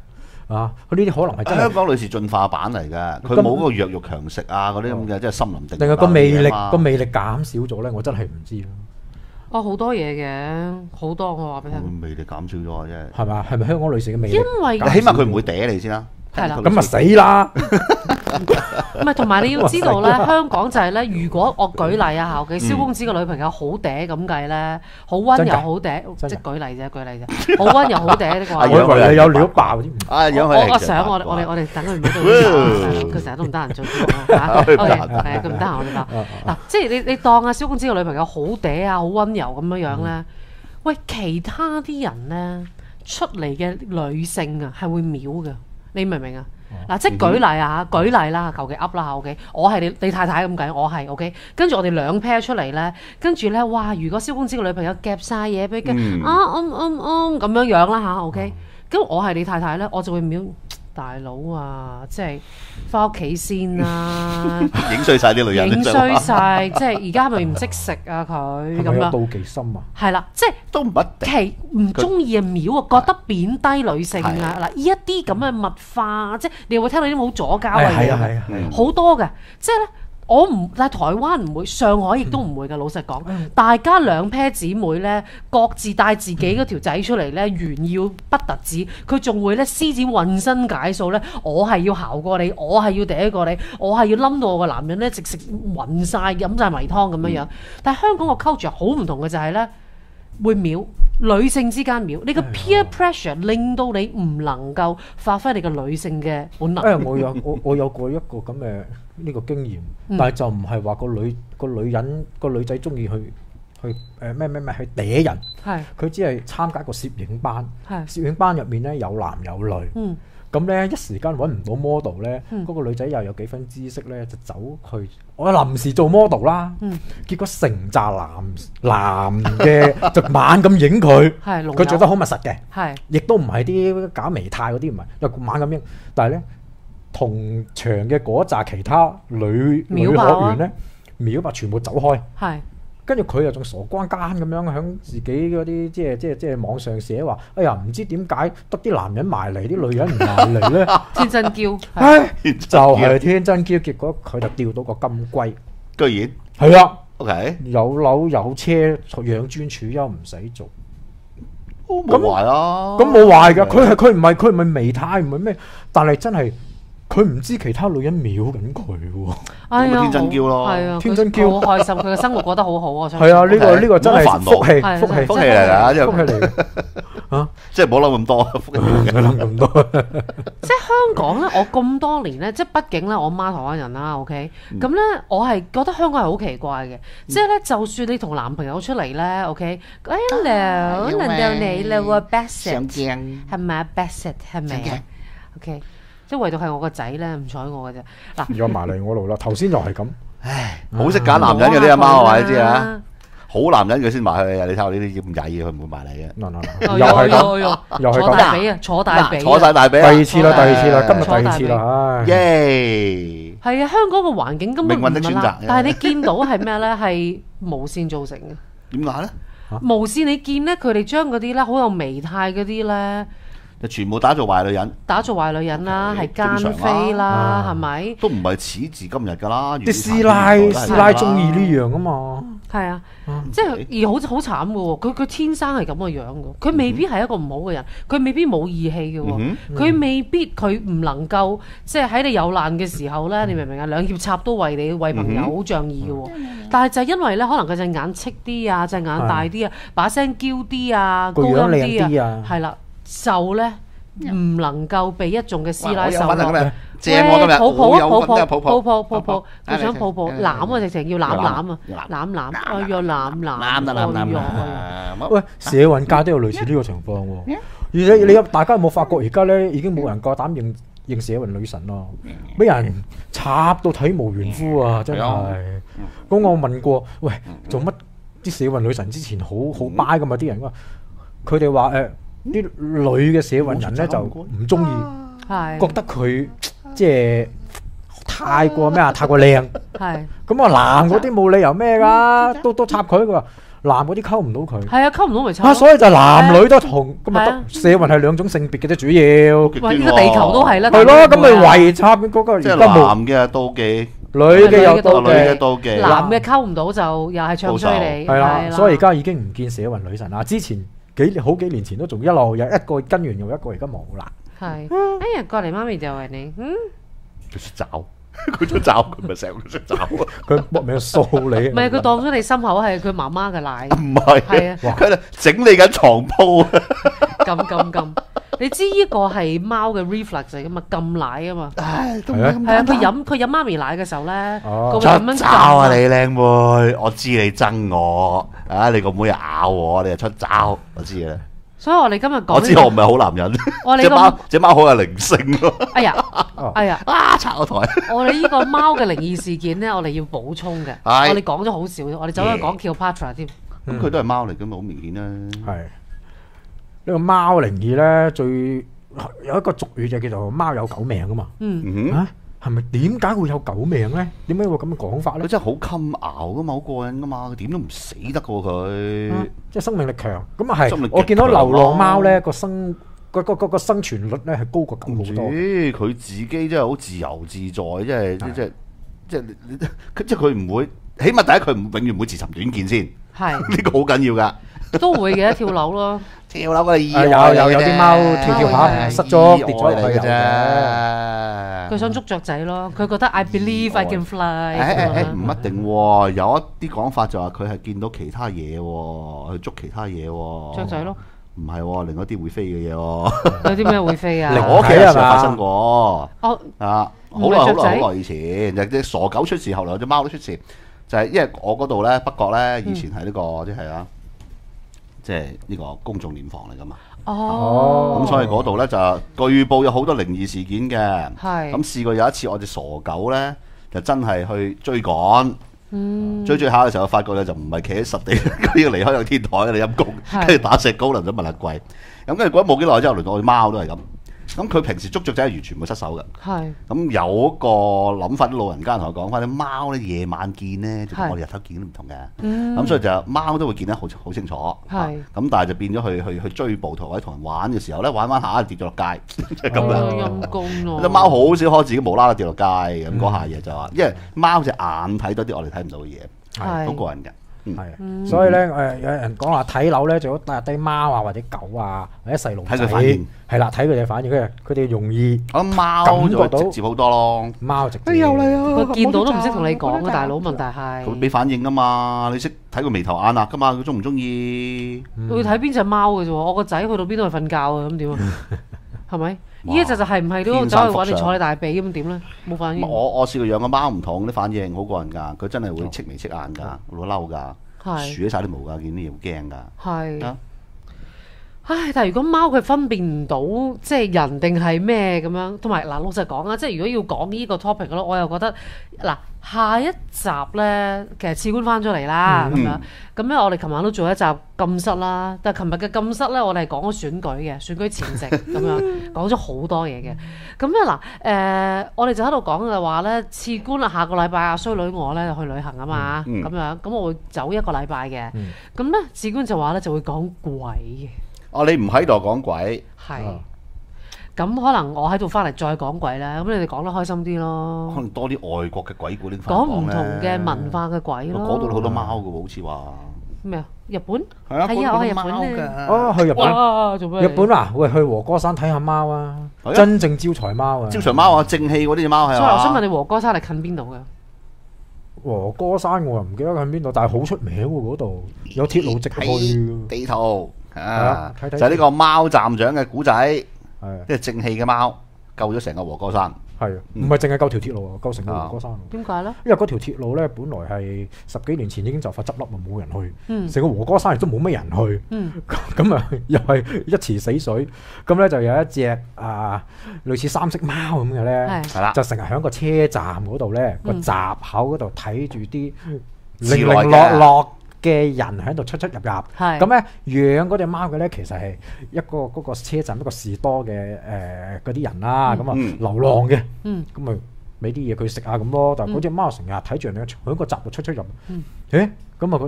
[SPEAKER 3] 啊！佢呢啲可能係真係
[SPEAKER 2] 香港女士進化版嚟嘅，佢冇嗰個弱肉強食啊嗰啲咁嘅，即係森林定。
[SPEAKER 3] 定係個魅力個魅力減少咗咧？我真係唔知咯。
[SPEAKER 1] 哦，好多嘢嘅，好多我話俾你聽。
[SPEAKER 2] 魅力減少咗啊！真係。
[SPEAKER 3] 係嘛？係咪香港女士嘅魅力？
[SPEAKER 1] 因為
[SPEAKER 2] 起碼佢唔會嗲你先啦。
[SPEAKER 1] 係啦，
[SPEAKER 3] 咁咪死啦！
[SPEAKER 1] 唔係，同埋你要知道咧，香港就係咧，如果我舉例啊，後嘅蕭公子嘅女朋友好嗲咁計咧，好温柔好嗲，即係舉例啫，舉例啫，好温柔好嗲的話，
[SPEAKER 3] 我以為你有料爆添。
[SPEAKER 2] 啊，樣
[SPEAKER 1] 我我想我我哋我哋等佢唔好做，佢成日都唔得閒做節目嚇。OK，係佢唔得閒，我哋話嗱，即係你你當阿蕭公子嘅女朋友好嗲啊，好温柔咁樣樣咧，喂，其他啲人咧出嚟嘅女性啊係會秒嘅。你明唔明啊？嗱，即係舉例啊，舉例啦，求其噏啦嚇 ，OK。我係你你太太咁計，我係 OK。跟住我哋兩 pair 出嚟咧，跟住咧，哇！如果蕭公子個女朋友夾晒嘢俾佢，啊嗯嗯嗯咁樣樣啦嚇 ，OK。咁我係你太太咧，我就會秒大佬啊，即係翻屋企先啦，
[SPEAKER 2] 影衰晒啲女人，
[SPEAKER 1] 影衰晒，即係而家係咪唔識食啊佢咁樣？
[SPEAKER 3] 妒忌心啊！
[SPEAKER 1] 係啦，即係
[SPEAKER 2] 都唔一定。
[SPEAKER 1] 其唔中意啊，秒啊，覺得貶低女性啊，嗱，呢一啲咁嘅物化，即係你會聽到啲好左膠嘅嘢，
[SPEAKER 3] 係啊係啊係啊，
[SPEAKER 1] 好多嘅，即係咧。我唔，但係台灣唔會，上海亦都唔會嘅。老實講，大家兩 pair 姊妹咧，各自帶自己嗰條仔出嚟咧，炫耀不特止，佢仲會咧施展渾身解數咧。我係要姣過你，我係要嗲過你，我係要冧到我個男人咧，直食暈晒，飲晒迷湯咁樣樣。但係香港個 culture 好唔同嘅就係咧，會秒女性之間秒，你個 peer pressure 令到你唔能夠發揮你個女性嘅本能。
[SPEAKER 3] 誒，我有我我有過一個咁嘅呢個經驗，但係就唔係話個女個女人個女仔中意去去誒咩咩咩去嗲人，係佢只係參加個攝影班，係攝影班入面咧有男有女，嗯，咁咧一時間揾唔到 model 咧，嗰個女仔又有幾分知識咧，就走去我臨時做 model 啦，嗯，結果成扎男男嘅就猛咁影佢，係佢做得好密實嘅，係，亦都唔係啲搞微態嗰啲，唔係，又猛咁影，但係咧。同場嘅嗰紮其他女女學員咧，秒白全部走開，係跟住佢又仲傻關奸咁樣喺自己嗰啲即係即係即係網上寫話，哎呀唔知點解得啲男人埋嚟，啲女人唔埋嚟咧，
[SPEAKER 1] 天真嬌，
[SPEAKER 3] 唉就係天真嬌，結果佢就釣到個金龜，
[SPEAKER 2] 居然
[SPEAKER 3] 係啊
[SPEAKER 2] ，OK
[SPEAKER 3] 有樓有車養尊處優唔使做。
[SPEAKER 2] 冇壞啊，
[SPEAKER 3] 咁冇壞㗎，佢係佢唔係佢唔係微態唔係咩，但係真係。佢唔知其他女人秒緊佢喎，
[SPEAKER 1] 哎呀，
[SPEAKER 2] 天真嬌咯，
[SPEAKER 1] 係啊，
[SPEAKER 3] 天真嬌，
[SPEAKER 1] 好開心，佢嘅生活過得好好啊，
[SPEAKER 3] 係啊，呢個呢個真係福氣，福氣，
[SPEAKER 2] 福氣嚟㗎，
[SPEAKER 3] 福氣嚟嘅，嚇，
[SPEAKER 2] 即係唔好諗咁多，福氣唔
[SPEAKER 3] 好諗咁多。
[SPEAKER 1] 即係香港咧，我咁多年咧，即係畢竟咧，我媽台灣人啦 ，OK，咁咧我係覺得香港係好奇怪嘅，即係咧，就算你同男朋友出嚟咧 ，OK，Hello，輪到你啦喎 ，Bassett，係咪啊 ，Bassett 係咪 ？OK。即係唯獨係我個仔咧唔睬我嘅啫。嗱，
[SPEAKER 3] 又埋嚟我度啦。頭先又係咁，
[SPEAKER 2] 唉，好識揀男人嘅啲阿媽話你知啊。好男人佢先埋去啊！你睇下呢啲咁曳嘅，佢唔會埋嚟嘅。
[SPEAKER 3] 嗱嗱嗱，又係咁，又係咁。
[SPEAKER 1] 坐大髀啊！坐大髀，
[SPEAKER 2] 坐晒大髀。第
[SPEAKER 3] 二次啦，第二次啦，今日第二次啦，唉。
[SPEAKER 2] 耶！
[SPEAKER 1] 係啊，香港個環境根本唔
[SPEAKER 2] 命運的選擇。
[SPEAKER 1] 但係你見到係咩咧？係無線造成嘅。
[SPEAKER 2] 點解咧？
[SPEAKER 1] 無線你見咧，佢哋將嗰啲咧好有微態嗰啲咧。
[SPEAKER 2] 全部打造壞女人，
[SPEAKER 1] 打造壞女人啦，係奸妃啦，係咪？
[SPEAKER 2] 都唔係始至今日㗎啦。
[SPEAKER 3] 啲師奶師奶中意呢樣啊嘛。
[SPEAKER 1] 係啊，即係而好好慘嘅喎。佢佢天生係咁嘅樣嘅，佢未必係一個唔好嘅人，佢未必冇義氣嘅喎，佢未必佢唔能夠即係喺你有難嘅時候咧，你明唔明啊？兩肋插刀為你為朋友好仗義嘅喎。但係就係因為咧，可能佢隻眼戚啲啊，隻眼大啲啊，把聲嬌啲啊，高音啲啊，係啦。就咧唔能夠被一眾嘅師奶受落，喂抱抱啊抱抱抱抱抱抱，佢想抱抱攬啊，直情要攬攬啊攬攬，哎呀攬攬，攬攬，
[SPEAKER 3] 喂社運界都有類似呢個情況喎，而且你有大家有冇發覺而家咧已經冇人夠膽認認社運女神咯，俾人插到體無完膚啊，真係。咁我問過，喂做乜啲社運女神之前好好 buy 噶嘛啲人話，佢哋話誒。啲女嘅社運人咧就唔中意，覺得佢即係太過咩啊？太過靚。係咁啊！男嗰啲冇理由咩㗎，都都插佢。佢話男嗰啲溝唔到佢。
[SPEAKER 1] 係啊，溝唔到咪慘。
[SPEAKER 3] 啊，所以就男女都同咁咪得社運係兩種性別嘅啫，主要。
[SPEAKER 1] 喂，呢個地球都係啦。
[SPEAKER 3] 係咯，咁咪圍插嗰個。
[SPEAKER 2] 即係男嘅妒忌，
[SPEAKER 3] 女嘅有妒
[SPEAKER 2] 女嘅妒忌，
[SPEAKER 1] 男嘅溝唔到就又係唱衰你。
[SPEAKER 3] 係啦，所以而家已經唔見社運女神啦。之前幾好幾年前都仲一路有一個跟完又一個，而家冇啦。
[SPEAKER 1] 係，哎呀，過嚟媽咪就係你，嗯。
[SPEAKER 2] 佢識找，佢都找，佢咪成日都識找。
[SPEAKER 3] 佢搏命掃你。
[SPEAKER 1] 唔係佢當咗你心口係佢媽媽嘅奶。
[SPEAKER 2] 唔係，
[SPEAKER 1] 係啊，
[SPEAKER 2] 佢喺度整理緊床鋪。
[SPEAKER 1] 撳撳撳，你知呢個係貓嘅 reflex 嚟噶嘛？撳奶啊嘛。
[SPEAKER 2] 唉，都唔
[SPEAKER 3] 係啊，
[SPEAKER 1] 係啊，佢飲佢飲媽咪奶嘅時候咧，佢會
[SPEAKER 2] 出
[SPEAKER 1] 咁樣
[SPEAKER 2] 爪啊你靚妹，我知你憎我，啊你個妹又咬我，你又出爪，我知嘅。
[SPEAKER 1] 所以我哋今日講，
[SPEAKER 2] 我知我唔係好男人，隻貓隻貓好有靈性咯。
[SPEAKER 1] 哎呀，哎呀，
[SPEAKER 2] 啊拆我台！
[SPEAKER 1] 我哋呢個貓嘅靈異事件咧，我哋要補充嘅。我哋講咗好少，我哋走去講 Cleopatra 添。
[SPEAKER 2] 咁佢都係貓嚟嘅嘛，好明顯啦。
[SPEAKER 3] 係呢個貓靈異咧，最有一個俗語就叫做貓有狗命噶嘛。
[SPEAKER 1] 嗯
[SPEAKER 3] 啊，係咪點解會有狗命咧？點解會咁嘅講法咧？
[SPEAKER 2] 佢真係好襟熬噶嘛，好過癮噶嘛，佢點都唔死得噶佢。
[SPEAKER 3] 即係生命力強，咁啊係。我見到流浪貓咧個生個個個個生存率咧係高過狗好多。
[SPEAKER 2] 佢自己真係好自由自在，即係即係即係即係佢唔會，起碼第一佢唔永遠唔會自尋短見先。
[SPEAKER 1] 係
[SPEAKER 2] 呢個好緊要㗎。
[SPEAKER 1] 都會嘅，跳樓咯。
[SPEAKER 2] 跳樓嘅意
[SPEAKER 3] 外有有有啲貓跳跳下失足跌咗落去嘅
[SPEAKER 2] 啫。
[SPEAKER 1] 佢想捉雀仔咯，佢覺得 I believe I can fly。
[SPEAKER 2] 誒誒唔一定喎，有一啲講法就話佢係見到其他嘢喎，去捉其他嘢喎。
[SPEAKER 1] 雀仔咯。
[SPEAKER 2] 唔係喎，另外一啲會飛嘅嘢喎。
[SPEAKER 1] 有啲咩會飛啊？
[SPEAKER 2] 我屋企有時發生過。
[SPEAKER 1] 哦。
[SPEAKER 2] 啊，好耐好耐好耐以前，就啲傻狗出事，後來有隻貓都出事，就係因為我嗰度咧北角咧以前係呢個即係啊。即係呢個公眾殮房嚟噶嘛？
[SPEAKER 1] 哦，
[SPEAKER 2] 咁所以嗰度咧就據報有好多靈異事件嘅。
[SPEAKER 1] 係。咁
[SPEAKER 2] 試過有一次，我隻傻狗咧就真係去追趕，
[SPEAKER 1] 嗯、追
[SPEAKER 2] 追下嘅時候，發覺咧就唔係企喺實地，佢要離開個天台嘅你陰公，跟住打石膏能咗問下貴。咁跟住過咗冇幾耐之後，輪到我隻貓都係咁。咁佢平時捉雀仔係完全冇失手嘅。
[SPEAKER 1] 係。咁
[SPEAKER 2] 有個諗法，啲老人家同我講翻，啲貓咧夜晚見咧，就同我哋日頭見都唔同嘅。咁、嗯、所以就貓都會見得好好清楚。係。咁但係就變咗去去去追捕同或者同人玩嘅時候咧，玩玩下跌咗落街，即係咁樣。陰公咯。隻貓好少可自己無啦啦跌落街咁嗰、嗯、下嘢就話，因為貓隻眼睇到啲我哋睇唔到嘅嘢，係好過癮嘅。
[SPEAKER 3] 係啊，嗯、所以咧誒有人講話睇樓咧，最好帶低貓啊或者狗啊或者細路仔，睇佢反應係啦，睇佢哋反應，佢佢哋容易
[SPEAKER 2] 咁貓感覺到直接好多咯。
[SPEAKER 3] 貓直接，
[SPEAKER 1] 哎又嚟啊！佢見到都唔識同你講啊，大佬。問題係
[SPEAKER 2] 佢俾反應噶嘛，你識睇佢眉頭眼額噶嘛，佢中唔中意？
[SPEAKER 1] 佢睇邊隻貓嘅啫喎，我個仔去到邊度去瞓覺啊，咁點啊？係咪？呢一隻就係唔係都走去揾你坐你大髀咁點咧？冇反應。
[SPEAKER 2] 我我試過養個貓唔同啲反應，好過癮㗎。佢真係會戚眉戚眼㗎，會嬲㗎，豎起晒啲毛㗎，見啲嘢好驚㗎。係。啊、
[SPEAKER 1] 唉，但係如果貓佢分辨唔到即係人定係咩咁樣，同埋嗱老實講啊，即係如果要講呢個 topic 咯，我又覺得嗱下一集咧，其實次官翻咗嚟啦咁、嗯、樣。咁咧我哋琴晚都做一集禁室啦，但係琴日嘅禁室咧，我哋係講咗選舉嘅，選舉前夕咁樣講咗好多嘢嘅。咁咧嗱誒，我哋就喺度講嘅話咧，次官啊，下個禮拜阿衰女我咧去旅行啊嘛，咁、嗯、樣咁我會走一個禮拜嘅。咁咧次官就話咧就會講鬼嘅。
[SPEAKER 2] 哦，你唔喺度講鬼。
[SPEAKER 1] 係。咁可能我喺度翻嚟再講鬼啦，咁你哋講得開心啲咯。可
[SPEAKER 2] 能多啲外國嘅鬼故拎翻
[SPEAKER 1] 講唔同嘅文化嘅鬼咯。
[SPEAKER 2] 嗰度好多貓嘅喎，好似話
[SPEAKER 1] 咩啊？日本
[SPEAKER 2] 係啊，
[SPEAKER 1] 係啊，我去日本
[SPEAKER 3] 嘅。哦，去日本。做咩？日本啊，喂，去和歌山睇下貓啊！真正招財貓啊！
[SPEAKER 2] 招財貓啊，正氣嗰啲隻貓係啊。
[SPEAKER 1] 所以我想問你，和歌山係近邊度嘅？
[SPEAKER 3] 和歌山我又唔記得近邊度，但係好出名喎，嗰度有鐵路直去。
[SPEAKER 2] 地圖啊，就係呢個貓站長嘅古仔。
[SPEAKER 3] 係，
[SPEAKER 2] 即係正氣嘅貓救咗成個和歌山。
[SPEAKER 3] 係，唔係淨係救條鐵路啊，救成個和歌山。
[SPEAKER 1] 點解咧？
[SPEAKER 3] 因為嗰條鐵路咧，本來係十幾年前已經就快執笠啊，冇人去。嗯。成個和歌山亦都冇乜人去。嗯。咁啊，又係一池死水。咁咧就有一隻啊，類似三色貓咁嘅咧，係啦，就成日喺個車站嗰度咧，個閘口嗰度睇住啲零零落落嘅人喺度出出入入，咁咧養嗰隻貓嘅咧，其實係一個嗰個車站一個士多嘅誒嗰啲人啦，咁啊流浪嘅，咁咪俾啲嘢佢食啊咁咯。但係嗰隻貓成日睇住人哋喺個閘度出出入，誒咁啊嗰啲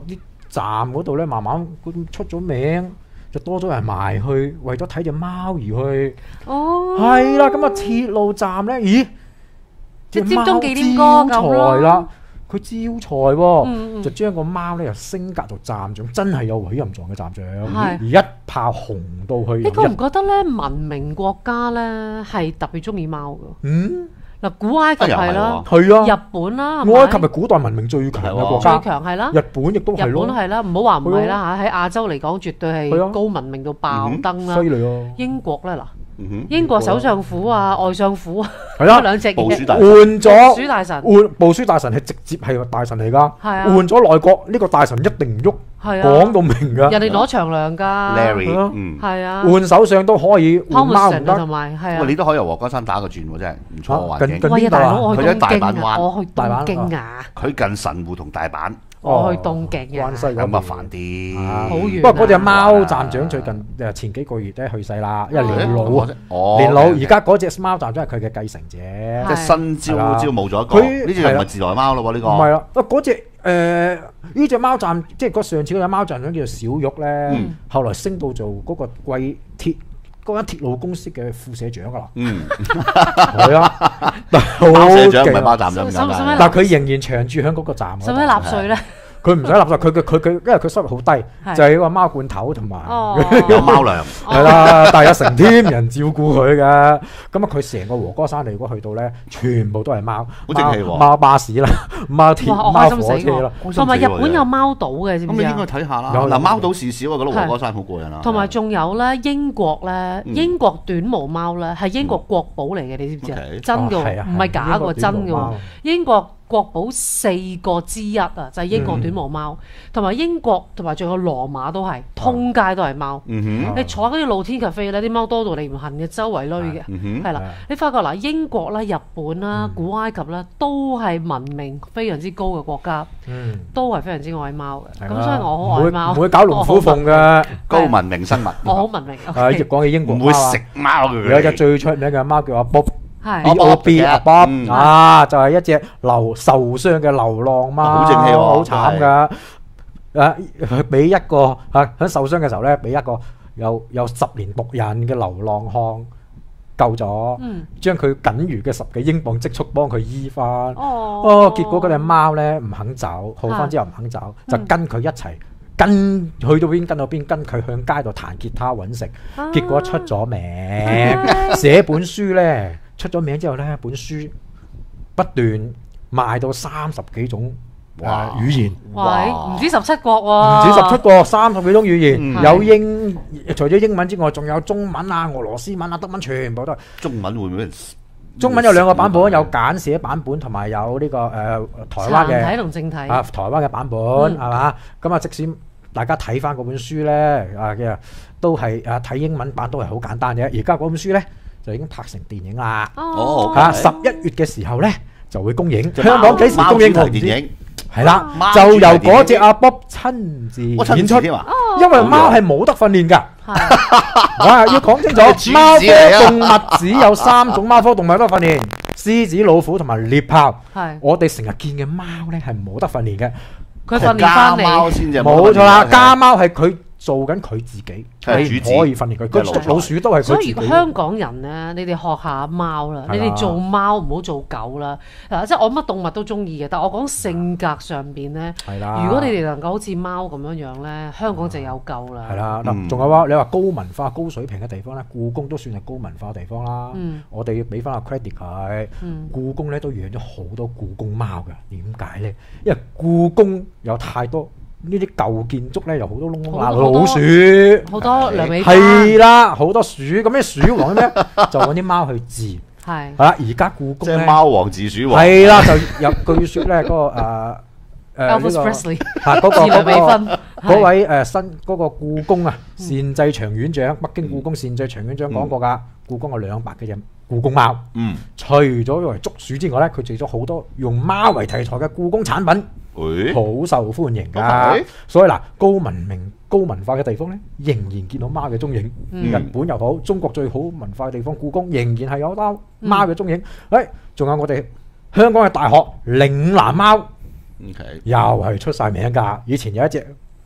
[SPEAKER 3] 站嗰度咧，慢慢出咗名，就多咗人埋去，為咗睇隻貓而去。
[SPEAKER 1] 哦，
[SPEAKER 3] 係啦，咁啊鐵路站咧，咦？
[SPEAKER 1] 即係尖東紀念歌咁
[SPEAKER 3] 咯。啦，佢招財喎，
[SPEAKER 1] 嗯嗯
[SPEAKER 3] 就將個貓咧又升格做站長，真係有委任狀嘅站長，
[SPEAKER 1] 係
[SPEAKER 3] 而一炮紅到去。
[SPEAKER 1] 你覺唔覺得咧文明國家咧係特別中意貓㗎？
[SPEAKER 3] 嗯。
[SPEAKER 1] 嗱，古埃及係啦，
[SPEAKER 3] 係啊，
[SPEAKER 1] 日本啦，
[SPEAKER 3] 埃及係古代文明最強嘅國家，
[SPEAKER 1] 最強係啦，
[SPEAKER 3] 日本亦都係咯，
[SPEAKER 1] 日本係啦，唔好話唔係啦嚇，喺亞洲嚟講絕對係高文明到爆燈啦，
[SPEAKER 3] 犀利啊！
[SPEAKER 1] 英國咧嗱，英國首相府啊、外相府啊，
[SPEAKER 3] 係啦，
[SPEAKER 1] 兩隻
[SPEAKER 2] 部署大
[SPEAKER 3] 換咗
[SPEAKER 1] 部署大臣，
[SPEAKER 3] 換部署大臣係直接係大臣嚟㗎，
[SPEAKER 1] 係啊，
[SPEAKER 3] 換咗內閣呢個大臣一定唔喐。
[SPEAKER 1] 係啊，
[SPEAKER 3] 講到明㗎，
[SPEAKER 1] 人哋攞長糧㗎
[SPEAKER 2] ，Larry， 嗯，
[SPEAKER 1] 係啊，
[SPEAKER 3] 換首相都可以，換貓唔得，
[SPEAKER 1] 同埋係啊，
[SPEAKER 2] 喂，你都可以由黃家山打個轉喎，真係唔錯環境。
[SPEAKER 1] 喂啊，大佬，我去
[SPEAKER 2] 佢喺大
[SPEAKER 1] 東京
[SPEAKER 2] 阪灣，
[SPEAKER 1] 我去東京啊，
[SPEAKER 2] 佢近神戶同大阪，
[SPEAKER 1] 我去東京啊，
[SPEAKER 2] 咁啊煩啲，
[SPEAKER 1] 好遠。
[SPEAKER 3] 不過嗰隻貓站長最近誒前幾個月咧去世啦，因為年老啊，
[SPEAKER 2] 哦，
[SPEAKER 3] 年老。而家嗰隻貓站長係佢嘅繼承者，
[SPEAKER 2] 即係新招招募咗一個。呢隻唔係自來貓咯喎，呢個。
[SPEAKER 3] 唔係啦，啊嗰隻。誒呢隻貓站，即係嗰上次嗰隻貓站長叫做小玉咧，嗯、後來升到做嗰個貴鐵嗰間鐵路公司嘅副社長噶啦。嗯，係啊，
[SPEAKER 2] 貓社長唔係貓站長咁簡單。
[SPEAKER 3] 但係佢仍然長駐喺嗰個站。
[SPEAKER 1] 使唔使納稅咧？
[SPEAKER 3] 佢唔使納稅，佢佢佢佢，因為佢收入好低，就係個貓罐頭同埋
[SPEAKER 2] 有貓糧，
[SPEAKER 3] 係啦，但係有成天人照顧佢嘅。咁啊，佢成個和歌山你如果去到咧，全部都係貓，
[SPEAKER 2] 好正氣喎，
[SPEAKER 3] 貓巴士啦，貓鐵貓火車啦，
[SPEAKER 1] 同埋日本有貓島嘅，知唔知啊？
[SPEAKER 2] 咁你應該睇下啦。嗱，貓島事少啊，覺得和歌山好過癮啦。
[SPEAKER 1] 同埋仲有咧，英國咧，英國短毛貓咧係英國國寶嚟嘅，你知唔知啊？真嘅喎，唔係假嘅喎，真嘅喎，英國。國寶四個之一啊，就係、是、英國短毛貓，同埋、嗯、英國同埋仲有羅馬都係，通街都係貓。嗯、你坐嗰啲露天 cafe 咧，啲貓多到你唔恨嘅，周圍攏嘅，係啦、嗯。你發覺嗱，英國啦、日本啦、古埃及啦，都係文明非常之高嘅國家，嗯、都係非常之愛貓嘅。咁、嗯、所以我好愛貓，
[SPEAKER 3] 唔會搞龍虎鳳嘅
[SPEAKER 2] 高文明生物。
[SPEAKER 1] 我好文明。
[SPEAKER 3] 係亦講起英國
[SPEAKER 2] 唔會食貓嘅。
[SPEAKER 3] 有一隻最出名嘅貓叫阿 Bob。
[SPEAKER 1] 係
[SPEAKER 3] B O B 阿 Bob 啊，就係一隻流受傷嘅流浪貓，
[SPEAKER 2] 好正氣喎，
[SPEAKER 3] 好慘噶。誒，佢俾一個嚇喺受傷嘅時候咧，俾一個有有十年毒癮嘅流浪漢救咗，將佢僅餘嘅十幾英鎊積蓄幫佢醫翻。哦，結果嗰隻貓咧唔肯走，好翻之後唔肯走，就跟佢一齊跟去到邊跟到邊，跟佢向街度彈吉他揾食。結果出咗名，寫本書咧。出咗名之後呢，本書不斷賣到三十幾種哇語言，
[SPEAKER 1] 喂，唔止十七國喎，
[SPEAKER 3] 唔止十七國，三十幾種語言，嗯、有英除咗英文之外，仲有中文啊、俄羅斯文啊、德文，全部都係。
[SPEAKER 2] 中文會唔會？
[SPEAKER 3] 中文有兩個版本，有簡寫版本同埋有呢、這個誒、呃、台灣嘅
[SPEAKER 1] 殘體同正體
[SPEAKER 3] 啊，台灣嘅版本係嘛？咁啊、嗯，即使大家睇翻嗰本書呢，啊嘅都係啊睇英文版都係好簡單嘅。而家嗰本書呢，就已經拍成電影啦！
[SPEAKER 2] 哦，
[SPEAKER 3] 嚇十一月嘅時候咧就會公映。香港幾時公映？同電影係啦，就由嗰隻阿 Bob 親自演出。因為貓係冇得訓練㗎。哇！要講清楚，貓科動物只有三種貓科動物都訓練：獅子、老虎同埋獵豹。係我哋成日見嘅貓咧係冇得訓練嘅。
[SPEAKER 1] 佢訓練翻嚟，
[SPEAKER 3] 冇錯啦，家貓係佢。做緊佢自己，你唔可以訓練佢。佢老鼠都係佢自己。
[SPEAKER 1] 所以如果香港人咧，你哋學下貓啦，你哋做貓唔好做狗啦。嗱，即係我乜動物都中意嘅，但係我講性格上邊咧，如果你哋能夠好似貓咁樣樣咧，香港就有救啦。係啦，嗱，仲有話你話高文化、高水平嘅地方咧，故宮都算係高文化嘅地方啦。我哋要俾翻個 credit 佢。故宮咧都養咗好多故宮貓嘅，點解咧？因為故宮有太多。呢啲舊建築咧有好多窿窿罅，老鼠好多兩尾花，
[SPEAKER 3] 係啦，好多鼠。咁咩鼠王咧？就揾啲貓去治。係係啦，而家故宮咧，即係貓王治鼠王。係啦，就有據說咧嗰個誒誒呢個嚇嗰個嗰個嗰位誒新嗰個故宮啊善濟長院長，北京故宮善濟長院長講過㗎，故宮有兩百幾隻故宮貓。嗯，除咗用嚟捉鼠之外咧，佢做咗好多用貓為題材嘅故宮產品。好受歡迎㗎，所以嗱，高文明、高文化嘅地方咧，仍然見到貓嘅蹤影。日本又好，中國最好文化嘅地方，故宮仍然係有貓貓嘅蹤影。誒，仲有我哋香港嘅大學嶺南貓，又係出晒名㗎。以前有一隻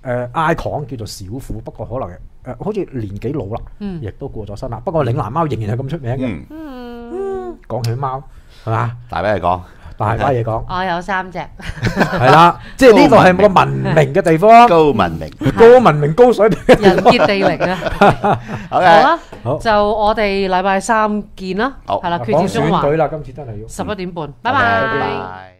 [SPEAKER 3] 誒 icon 叫做小虎，不過可能誒、呃、好似年紀老啦，
[SPEAKER 1] 嗯
[SPEAKER 3] 亦都過咗身啦。不過嶺南貓仍然係咁出名嘅。
[SPEAKER 1] 嗯，
[SPEAKER 3] 講起貓係嘛，
[SPEAKER 2] 大把嘢講，
[SPEAKER 3] 大把嘢講，
[SPEAKER 1] 我有三隻，
[SPEAKER 3] 係啦，即係呢個係個文明嘅地方，
[SPEAKER 2] 高文明，
[SPEAKER 3] 高文明高水平，
[SPEAKER 1] 人傑地靈啊！好
[SPEAKER 2] OK，
[SPEAKER 1] 啦，
[SPEAKER 3] 好
[SPEAKER 1] 就我哋禮拜三見啦，
[SPEAKER 2] 好
[SPEAKER 1] 係啦，決
[SPEAKER 3] 講
[SPEAKER 1] 戰中環
[SPEAKER 3] 選舉啦，今次真係要。
[SPEAKER 1] 十一點半，拜
[SPEAKER 2] OK，
[SPEAKER 1] 拜。
[SPEAKER 2] 拜拜。